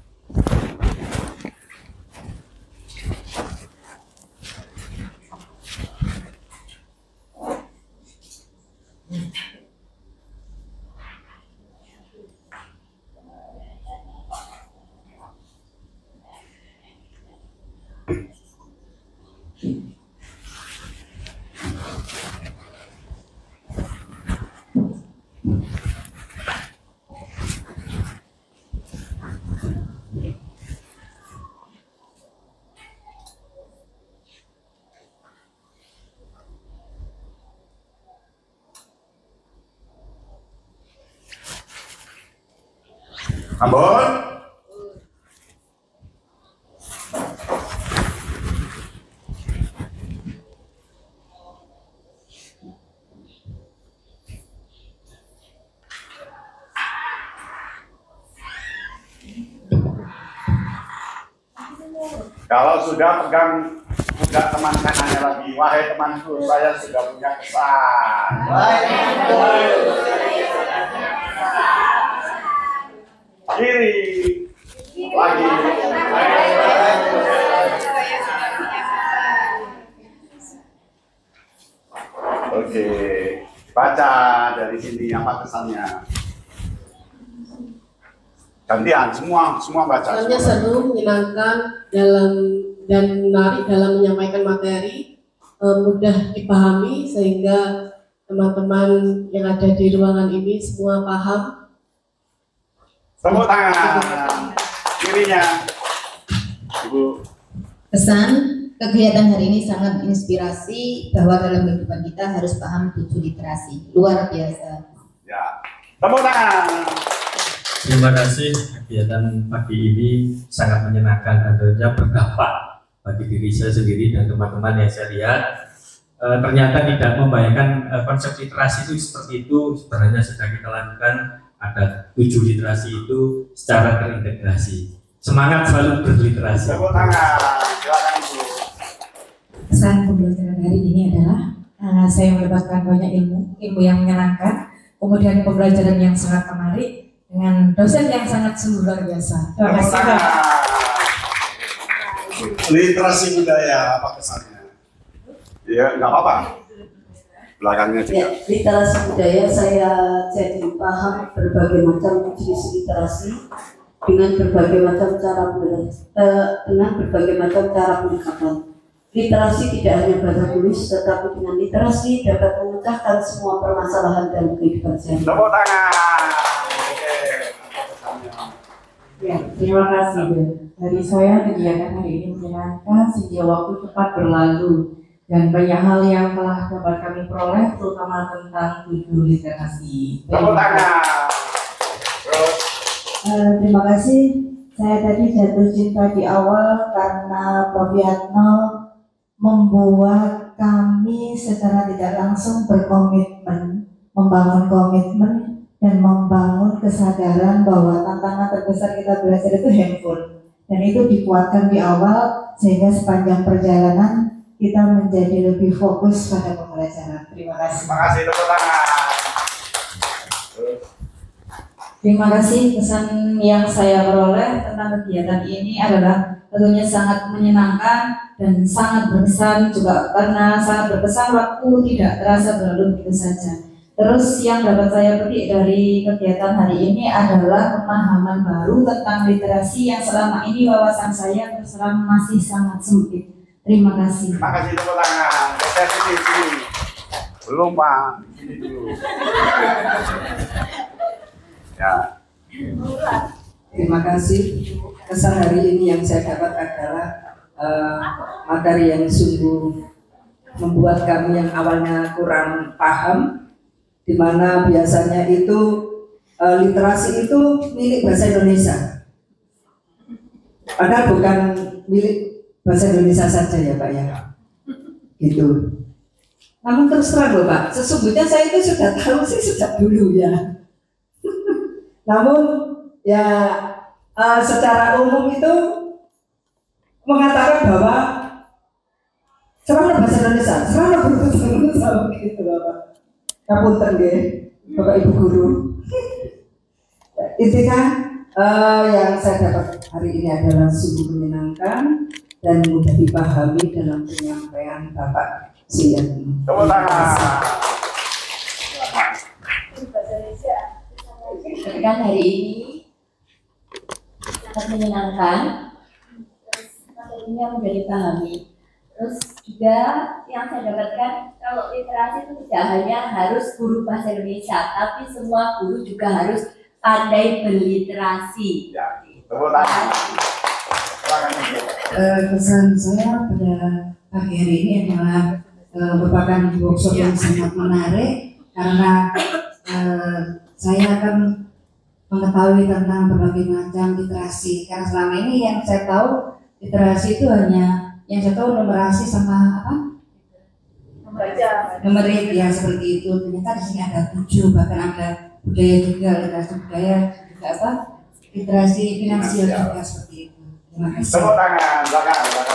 Ambon. Kalau sudah pegang pundak teman kanannya lagi, wahai temanku, saya sudah punya kesan. Kiri lagi. Oke, baca dari sini apa kesannya. Gantian, semua baca. Kesannya seru, menyenangkan dan menarik dalam menyampaikan materi, mudah dipahami sehingga teman-teman yang ada di ruangan ini semua paham. Tepuk tangan. Kirinya, Ibu. Pesan kegiatan hari ini sangat menginspirasi bahwa dalam kehidupan kita harus paham 7 literasi. Luar biasa. Ya, tepuk tangan. Terima kasih, kegiatan pagi ini sangat menyenangkan dan tentunya berdampak bagi diri saya sendiri dan teman-teman yang saya lihat. Ternyata tidak membayangkan konsep literasi itu seperti itu. Sebenarnya sedang kita lakukan, ada 7 literasi itu secara terintegrasi. Semangat selalu berliterasi. Tepuk tangan. Silakan Ibu. Pesan pembelajaran hari ini adalah saya mendapatkan banyak ilmu yang menyenangkan, kemudian pembelajaran yang sangat menarik dengan dosen yang sangat luar biasa. Terima kasih. Literasi budaya apa kesannya? Ya, nggak apa-apa. Belakangnya juga. Ya, literasi budaya saya jadi paham berbagai macam jenis literasi dengan berbagai macam cara pendekatan. Literasi tidak hanya baca tulis, tetapi dengan literasi dapat memecahkan semua permasalahan dalam kehidupan sehari-hari. Tepuk tangan. Ya, terima kasih. Dari saya kegiatan hari ini menyenangkan sehingga waktu cepat berlalu dan banyak hal yang telah dapat kami peroleh, terutama tentang 7 literasi. Tepuk tangan. Terima kasih. Saya tadi jatuh cinta di awal karena Prof. Yatno membuat kami secara tidak langsung berkomitmen, membangun komitmen dan membangun kesadaran bahwa tantangan terbesar kita belajar itu handphone, dan itu dikuatkan di awal sehingga sepanjang perjalanan kita menjadi lebih fokus pada pembelajaran. Terima kasih. Terima kasih, tepuk tangan. Terima kasih. Pesan yang saya peroleh tentang kegiatan ini adalah tentunya sangat menyenangkan dan sangat berkesan juga karena sangat berkesan waktu tidak terasa berlalu begitu saja. Terus yang dapat saya petik dari kegiatan hari ini adalah pemahaman baru tentang literasi yang selama ini wawasan saya terus terang masih sangat sempit. Terima kasih. Terima kasih, tepuk tangan. Geser sini. Belum Pak, sini dulu. Ya. Terima kasih. Kesan hari ini yang saya dapat adalah materi yang sungguh membuat kami yang awalnya kurang paham, di mana biasanya itu literasi itu milik bahasa Indonesia. Padahal bukan milik bahasa Indonesia saja ya Pak ya. Gitu. Namun terus terang loh Pak, sesungguhnya saya itu sudah tahu sih sejak dulu ya. Namun ya secara umum itu mengatakan bahwa seranglah bahasa Indonesia, seranglah bahasa Indonesia begitu Bapak. Ngapunten nggih, Bapak Ibu guru. Intinya yang saya dapat hari ini adalah sungguh menyenangkan dan mudah dipahami dalam penyampaian Bapak Suyatno. Tepuk tangan. Ketika hari ini sangat menyenangkan, terus materinya mudah dipahami. Terus juga yang saya dapatkan, kalau literasi itu tidak hanya harus guru bahasa Indonesia, tapi semua guru juga harus pandai berliterasi. Kesan saya pada pagi hari ini adalah merupakan workshop yang sangat menarik karena saya akan mengetahui tentang berbagai macam literasi. Karena selama ini yang saya tahu literasi itu hanya yang saya tahu numerasi sama apa? Numerik ya seperti itu. Ternyata di sini ada 7, bahkan ada budaya juga, literasi budaya juga apa? Literasi finansial juga seperti itu. Terima kasih. Tepuk tangan, belakang.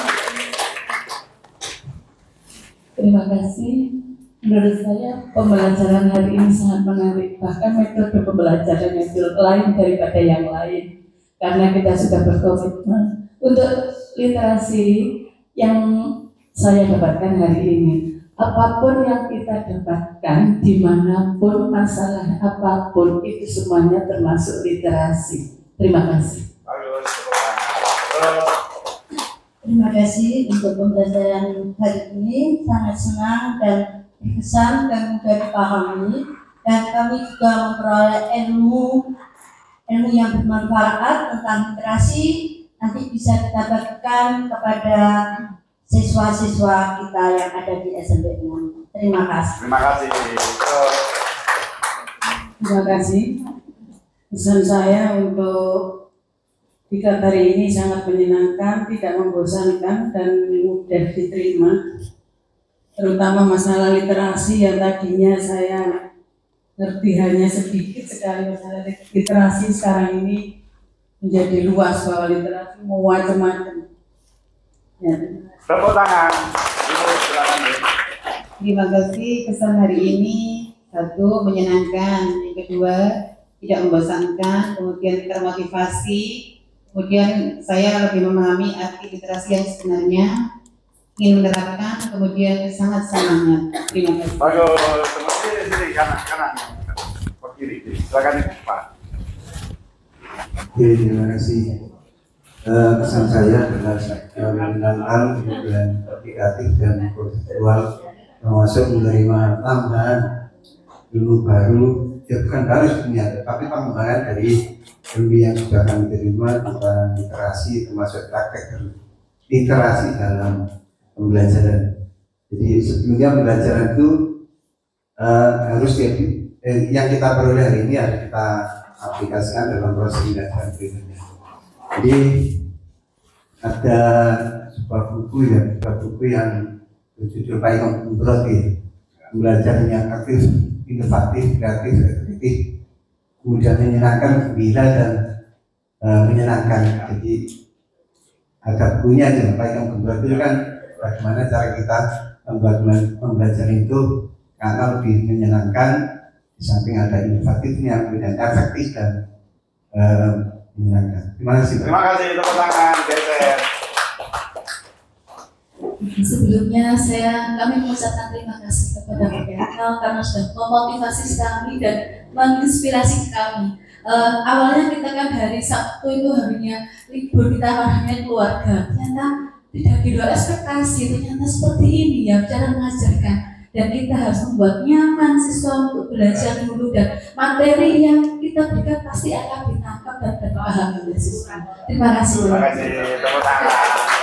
Terima kasih. Menurut saya pembelajaran hari ini sangat menarik. Bahkan metode pembelajaran yang lain daripada yang lain. Karena kita sudah berkomitmen untuk literasi yang saya dapatkan hari ini. Apapun yang kita dapatkan, dimanapun masalah apapun, itu semuanya termasuk literasi. Terima kasih. Terima kasih untuk pembelajaran hari ini, sangat senang dan berkesan dan mudah dipahami, dan kami juga memperoleh ilmu yang bermanfaat tentang literasi, nanti bisa kita bagikan kepada siswa-siswa kita yang ada di SMP 6. Terima kasih. Terima kasih. Terima kasih. Pesan saya untuk tiga hari ini sangat menyenangkan, tidak membosankan, dan mudah diterima. Terutama masalah literasi yang tadinya saya ngerti hanya sedikit sekali masalah literasi, sekarang ini menjadi luas bahwa literasi mau macam-macam. Ya. Tepuk tangan. Terima kasih. Kesan hari ini, satu, menyenangkan, yang kedua, tidak membosankan, kemudian termotivasi, kemudian saya lebih memahami arti literasi yang sebenarnya, ingin menerapkan, kemudian sangat semangat. Terima kasih. Bagus. Sini kanan. Kiri. Silakan Pak. Oke, terima kasih. Kesan saya adalah menyenangkan, kemudian aplikatif dan konseptual, termasuk menerima tambahan ilmu baru, ya bukan baru sebenarnya, tapi pengembangan dari ilmu yang sudah kami terima tentang literasi, termasuk praktek literasi dalam pembelajaran. Jadi sebelumnya pembelajaran itu harus yang kita peroleh hari ini harus kita aplikasikan dalam proses pembelajaran berikutnya. Jadi ada sebuah buku yang berjudul Payung Kumbroti, belajar yang aktif, inovatif, kreatif, efektif, kemudian menyenangkan, gembira dan menyenangkan. Jadi ada bukunya aja, Payung Kumbroti itu kan bagaimana cara kita membuat pembelajaran itu karena lebih menyenangkan, di samping ada inovatifnya, kemudian efektif dan menyenangkan. Terima kasih. Terima kasih, tepuk tangan, geser. Sebelumnya kami mengucapkan terima kasih kepada Pak Yatno karena sudah memotivasi kami dan menginspirasi kami. Awalnya kita kan hari Sabtu itu harinya libur, kita harinya keluarga. Ternyata tidak di luar ekspektasi, ternyata seperti ini ya cara mengajarkan. Dan kita harus membuat nyaman siswa untuk belajar dulu, dan materi yang kita berikan pasti akan ditangkap dan dipahami oleh siswa. Terima kasih. Terima kasih. Tepuk tangan.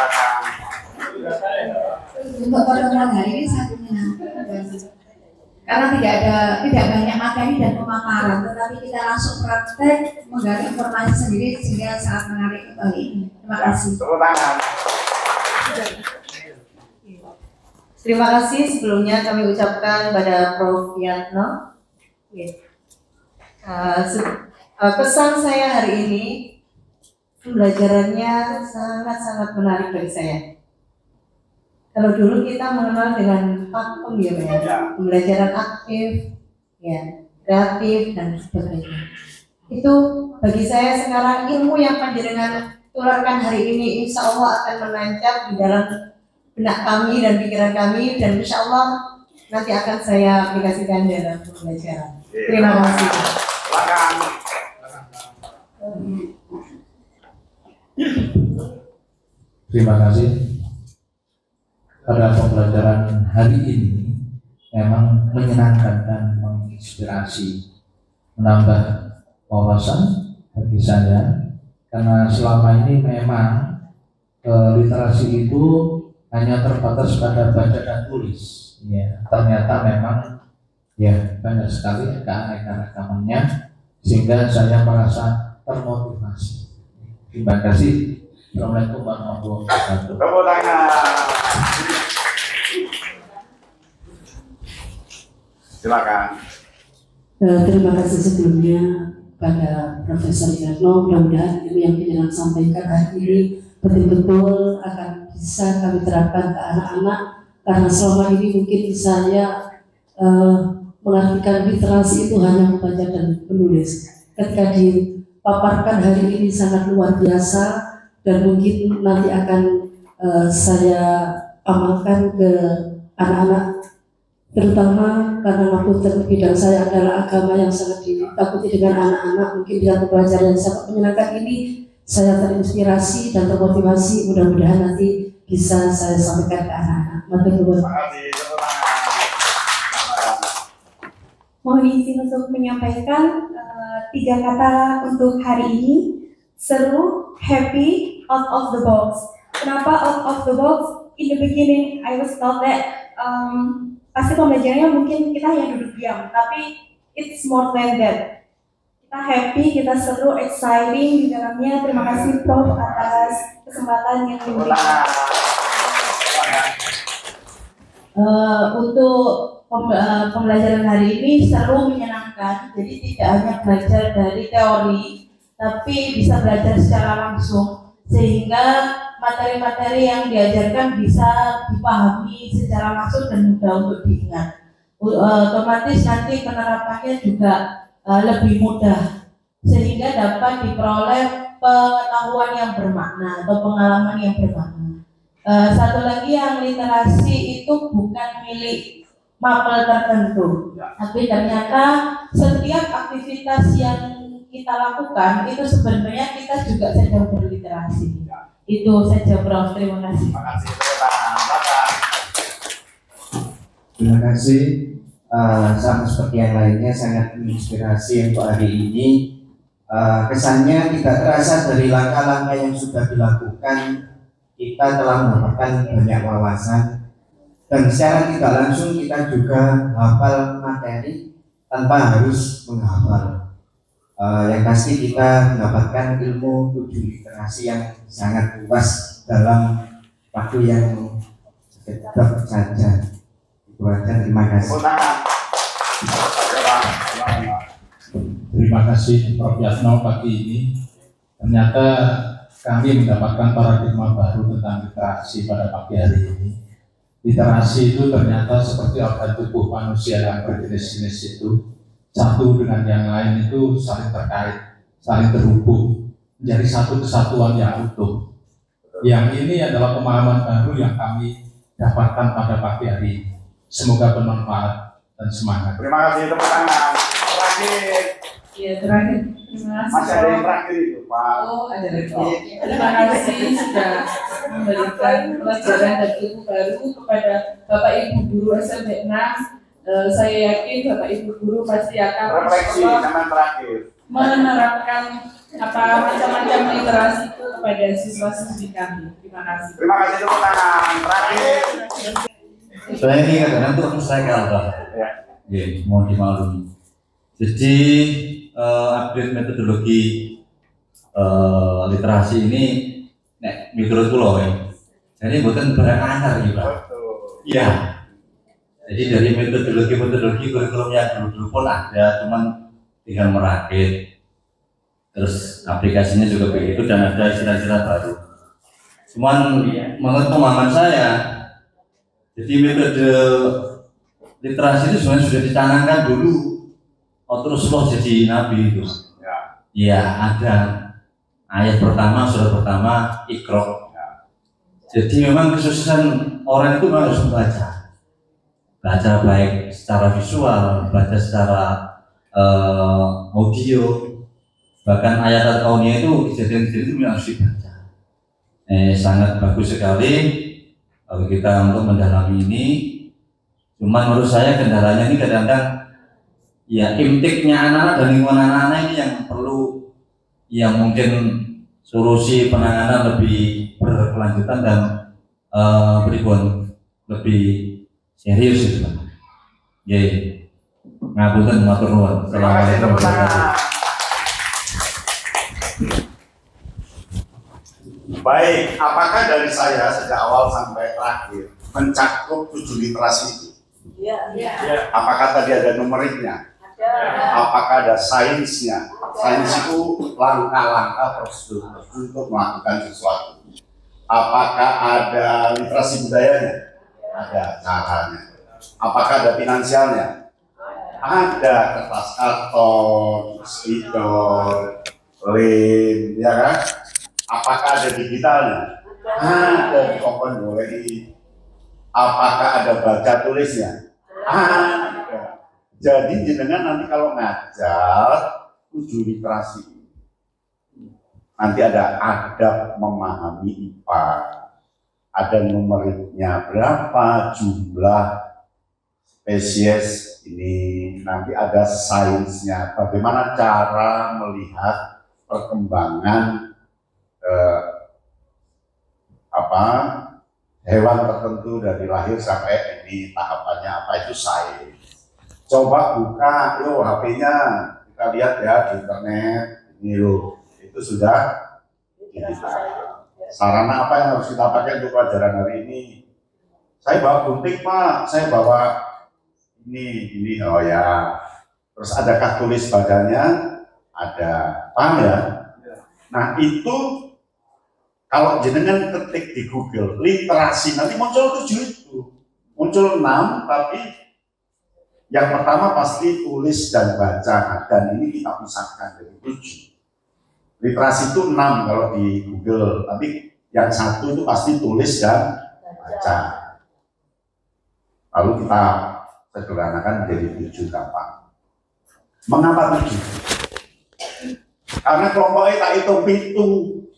Untuk pertemuan hari ini sangat menyenangkan karena tidak banyak materi dan pemaparan, tetapi kita langsung praktek menggali informasi sendiri sehingga sangat menarik kembali. Terima kasih. Tepuk tangan. Terima kasih sebelumnya kami ucapkan pada Prof. Yatno. Pesan saya hari ini, pembelajarannya sangat-sangat menarik bagi saya. Kalau dulu kita mengenal dengan pakem ya, pembelajaran aktif, ya, kreatif dan sebagainya. Itu bagi saya sekarang ilmu yang panjenengan tularkan hari ini insya Allah akan menancap di dalam benak kami dan pikiran kami, dan insya Allah nanti akan saya aplikasikan dalam pembelajaran. Terima kasih. Terima kasih. Pada pembelajaran hari ini memang menyenangkan dan menginspirasi, menambah wawasan bagi saya, karena selama ini memang literasi itu hanya terbatas pada baca dan tulis. Ya, ternyata memang ya banyak sekali keanekaragamannya, sehingga saya merasa termotivasi. Terima kasih. Assalamualaikum warahmatullahi wabarakatuh. Tepuk tangan. Silakan. Terima kasih sebelumnya pada Profesor Yatno. Mudah-mudahan ilmu yang kita sampaikan hari ini betul-betul akan bisa kami terapkan ke anak-anak, karena selama ini mungkin saya mengartikan literasi itu hanya membaca dan menulis. Ketika dipaparkan hari ini sangat luar biasa, dan mungkin nanti akan saya amalkan ke anak-anak, terutama karena waktu bidang saya adalah agama yang sangat ditakuti dengan anak-anak. Mungkin dengan pembelajaran yang sangat menyenangkan ini saya terinspirasi dan termotivasi. Mudah-mudahan nanti bisa saya sampaikan ke anak-anak. Mohon izin untuk menyampaikan 3 kata untuk hari ini: seru, happy, out of the box. Kenapa out of the box? In the beginning, I was thought that pasti pembelajarannya mungkin kita hanya duduk diam, tapi it's more than that. Kita happy, kita seru, exciting di dalamnya. Terima kasih Prof atas kesempatan yang diberikan. Untuk pembelajaran hari ini seru, menyenangkan. Jadi tidak hanya belajar dari teori, tapi bisa belajar secara langsung, sehingga materi-materi yang diajarkan bisa dipahami secara langsung dan mudah untuk diingat. Otomatis nanti penerapannya juga lebih mudah, sehingga dapat diperoleh pengetahuan yang bermakna atau pengalaman yang bermakna. Satu lagi, yang literasi itu bukan milik mapel tertentu, tapi ternyata setiap aktivitas yang kita lakukan itu sebenarnya kita juga sedang berliterasi. Itu saja Prof. Terima kasih. Terima kasih. Sama seperti yang lainnya, sangat menginspirasi untuk hari ini. Kesannya tidak terasa dari langkah-langkah yang sudah dilakukan, kita telah mendapatkan banyak wawasan, dan secara tidak langsung kita juga hafal materi tanpa harus menghafal. Yang pasti kita mendapatkan ilmu 7 literasi yang sangat luas dalam waktu yang dekat saja. Itu aja, terima kasih. Terima kasih Prof. Yatno pagi ini. Ternyata kami mendapatkan paradigma baru tentang literasi pada pagi hari ini. Literasi itu ternyata seperti organ tubuh manusia yang berjenis-jenis itu, satu dengan yang lain itu saling terkait, saling terhubung, menjadi satu kesatuan yang utuh. Yang ini adalah pemahaman baru yang kami dapatkan pada pagi hari ini. Semoga bermanfaat dan semangat. Terima kasih, tepuk tangan. Terakhir. Ya, terakhir. Terima kasih. Masih ada yang terakhir itu, Pak. Oh, ada lagi. Terima kasih sudah memberikan pelajaran dan ilmu baru kepada Bapak Ibu Guru SMP 6. Saya yakin Bapak Ibu Guru pasti akan refleksi zaman terakhir menerapkan macam-macam literasi itu kepada siswa-siswi kami. Terima kasih. Terima kasih, tepuk tangan. Terakhir. Saya ini kadang-kadang terus saya kalah, ya, mohon dimaklumi. Jadi update metodologi literasi ini, menurut pulau ya. Jadi bukan berakar juga. Iya. Jadi dari metodologi kurikulum yang dulu pun ada, cuman tinggal merakit. Terus aplikasinya juga begitu dan ada istilah-istilah baru. Cuman menurut pemahaman saya, jadi metode literasi itu sebenarnya sudah dicanangkan dulu. Terus Allah jadi nabi itu. Ya ada ayat pertama, surat pertama, Iqra. Jadi memang kesuksesan orang itu memang harus baca baik secara visual, baca secara audio, bahkan ayat tahunnya itu kejadian-kejadian itu harus dibaca. Sangat bagus sekali kalau kita untuk mendalami ini. Cuman menurut saya kendalanya ini kadang-kadang ya imtiknya anak-anak dan lingkungan anak-anak ini yang perlu, yang mungkin solusi penanganan lebih berkelanjutan dan lebih serius itu. Ya, ngapunten matur nuwun. Assalamualaikum warahmatullahi wabarakatuh. Baik, apakah dari saya sejak awal sampai terakhir mencakup 7 literasi itu? Iya. Apakah tadi ada numeriknya? Apakah ada sainsnya? Sains itu langkah-langkah prosedur untuk melakukan sesuatu. Apakah ada literasi budayanya? Ada caranya. Apakah ada finansialnya? Ada kertas karton, spidol, lem, ya kan? Apakah ada digitalnya? Ada di Open WI. Apakah ada baca tulisnya? Ada. Jadi jenengan nanti kalau ngajar 7 literasi, nanti ada adab memahami IPA, ada numeriknya berapa, jumlah spesies ini, nanti ada sainsnya, bagaimana cara melihat perkembangan hewan tertentu dari lahir sampai ini tahapannya apa, itu sains. Coba buka yuk HP-nya, kita lihat ya di internet ini loh, itu sudah digital. Sarana apa yang harus kita pakai untuk pelajaran hari ini? Saya bawa gunting Pak, saya bawa ini, oh ya. Terus adakah tulis badannya? Ada, paham ya? Nah itu kalau jenengan ketik di Google literasi nanti muncul 7 itu, muncul 6, tapi yang pertama pasti tulis dan baca, dan ini kita pisahkan dari 7. Literasi itu 6 kalau di Google, tapi yang 1 itu pasti tulis dan baca. Lalu kita sederhanakan menjadi 7 gampang. Mengapa 7? Karena kelompoknya tak hitung-hitung.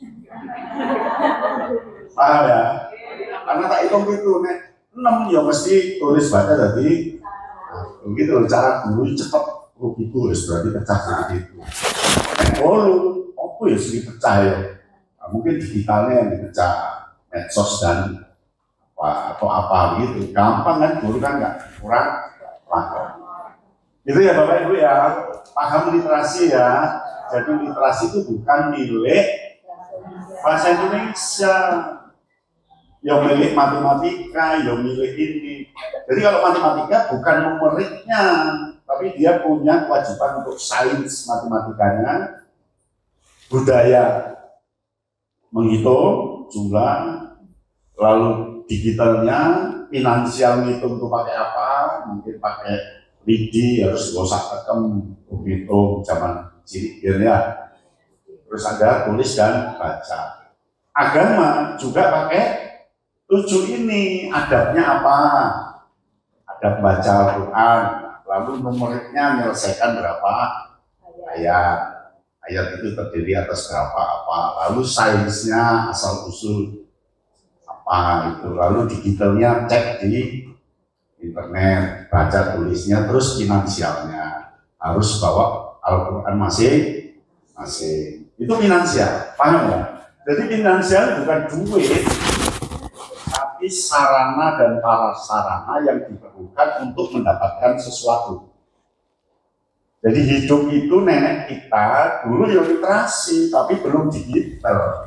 Paham ya? Karena tak hitung-hitung, 6 ya mesti tulis baca tadi. Begitu cara guru cepat begitu berarti pecah begitu. Apa ya sih pecah ya? Nah, mungkin digitalnya yang dipecah, medsos dan atau apa gitu. Gampang kan, guru kan nggak kurang paham. Itu ya Bapak Ibu ya, paham literasi ya. Jadi literasi itu bukan milik bahasa Indonesia, yang milik matematika, yang milik ini. Jadi kalau matematika bukan numeriknya, tapi dia punya kewajiban untuk sains matematikanya, budaya menghitung jumlah, lalu digitalnya, finansial ngitung itu pakai apa, mungkin pakai lidi, harus gosak tekem, hitung zaman cilik ya. Terus ada tulis dan baca. Agama juga pakai 7 ini adabnya apa? Adab baca Al-Quran, lalu numeriknya menyelesaikan berapa ayat. Ayat itu terdiri atas berapa apa, lalu sainsnya asal usul apa itu, lalu digitalnya cek di internet, baca tulisnya, terus finansialnya harus bawa Al-Quran masing-masing. Itu finansial, paham ya? Jadi finansial bukan duit, tapi sarana dan prasarana yang diperlukan untuk mendapatkan sesuatu. Jadi hidup itu nenek kita dulu ya literasi, tapi belum digital.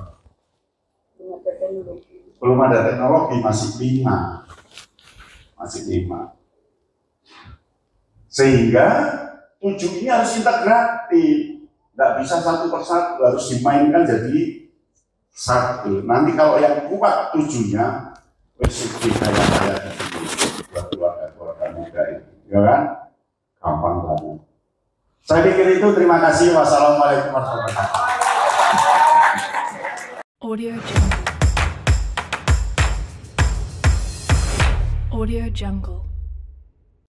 Belum ada teknologi, masih 5. Sehingga 7 ini harus integratif. Nggak bisa satu persatu, harus dimainkan jadi satu. Nanti kalau yang kuat 7-nya, resiko kayak buat keluarga muda itu, ya kan? Gampang banget. Saya pikir itu. Terima kasih. Wassalamualaikum warahmatullahi wabarakatuh. Audio Jungle.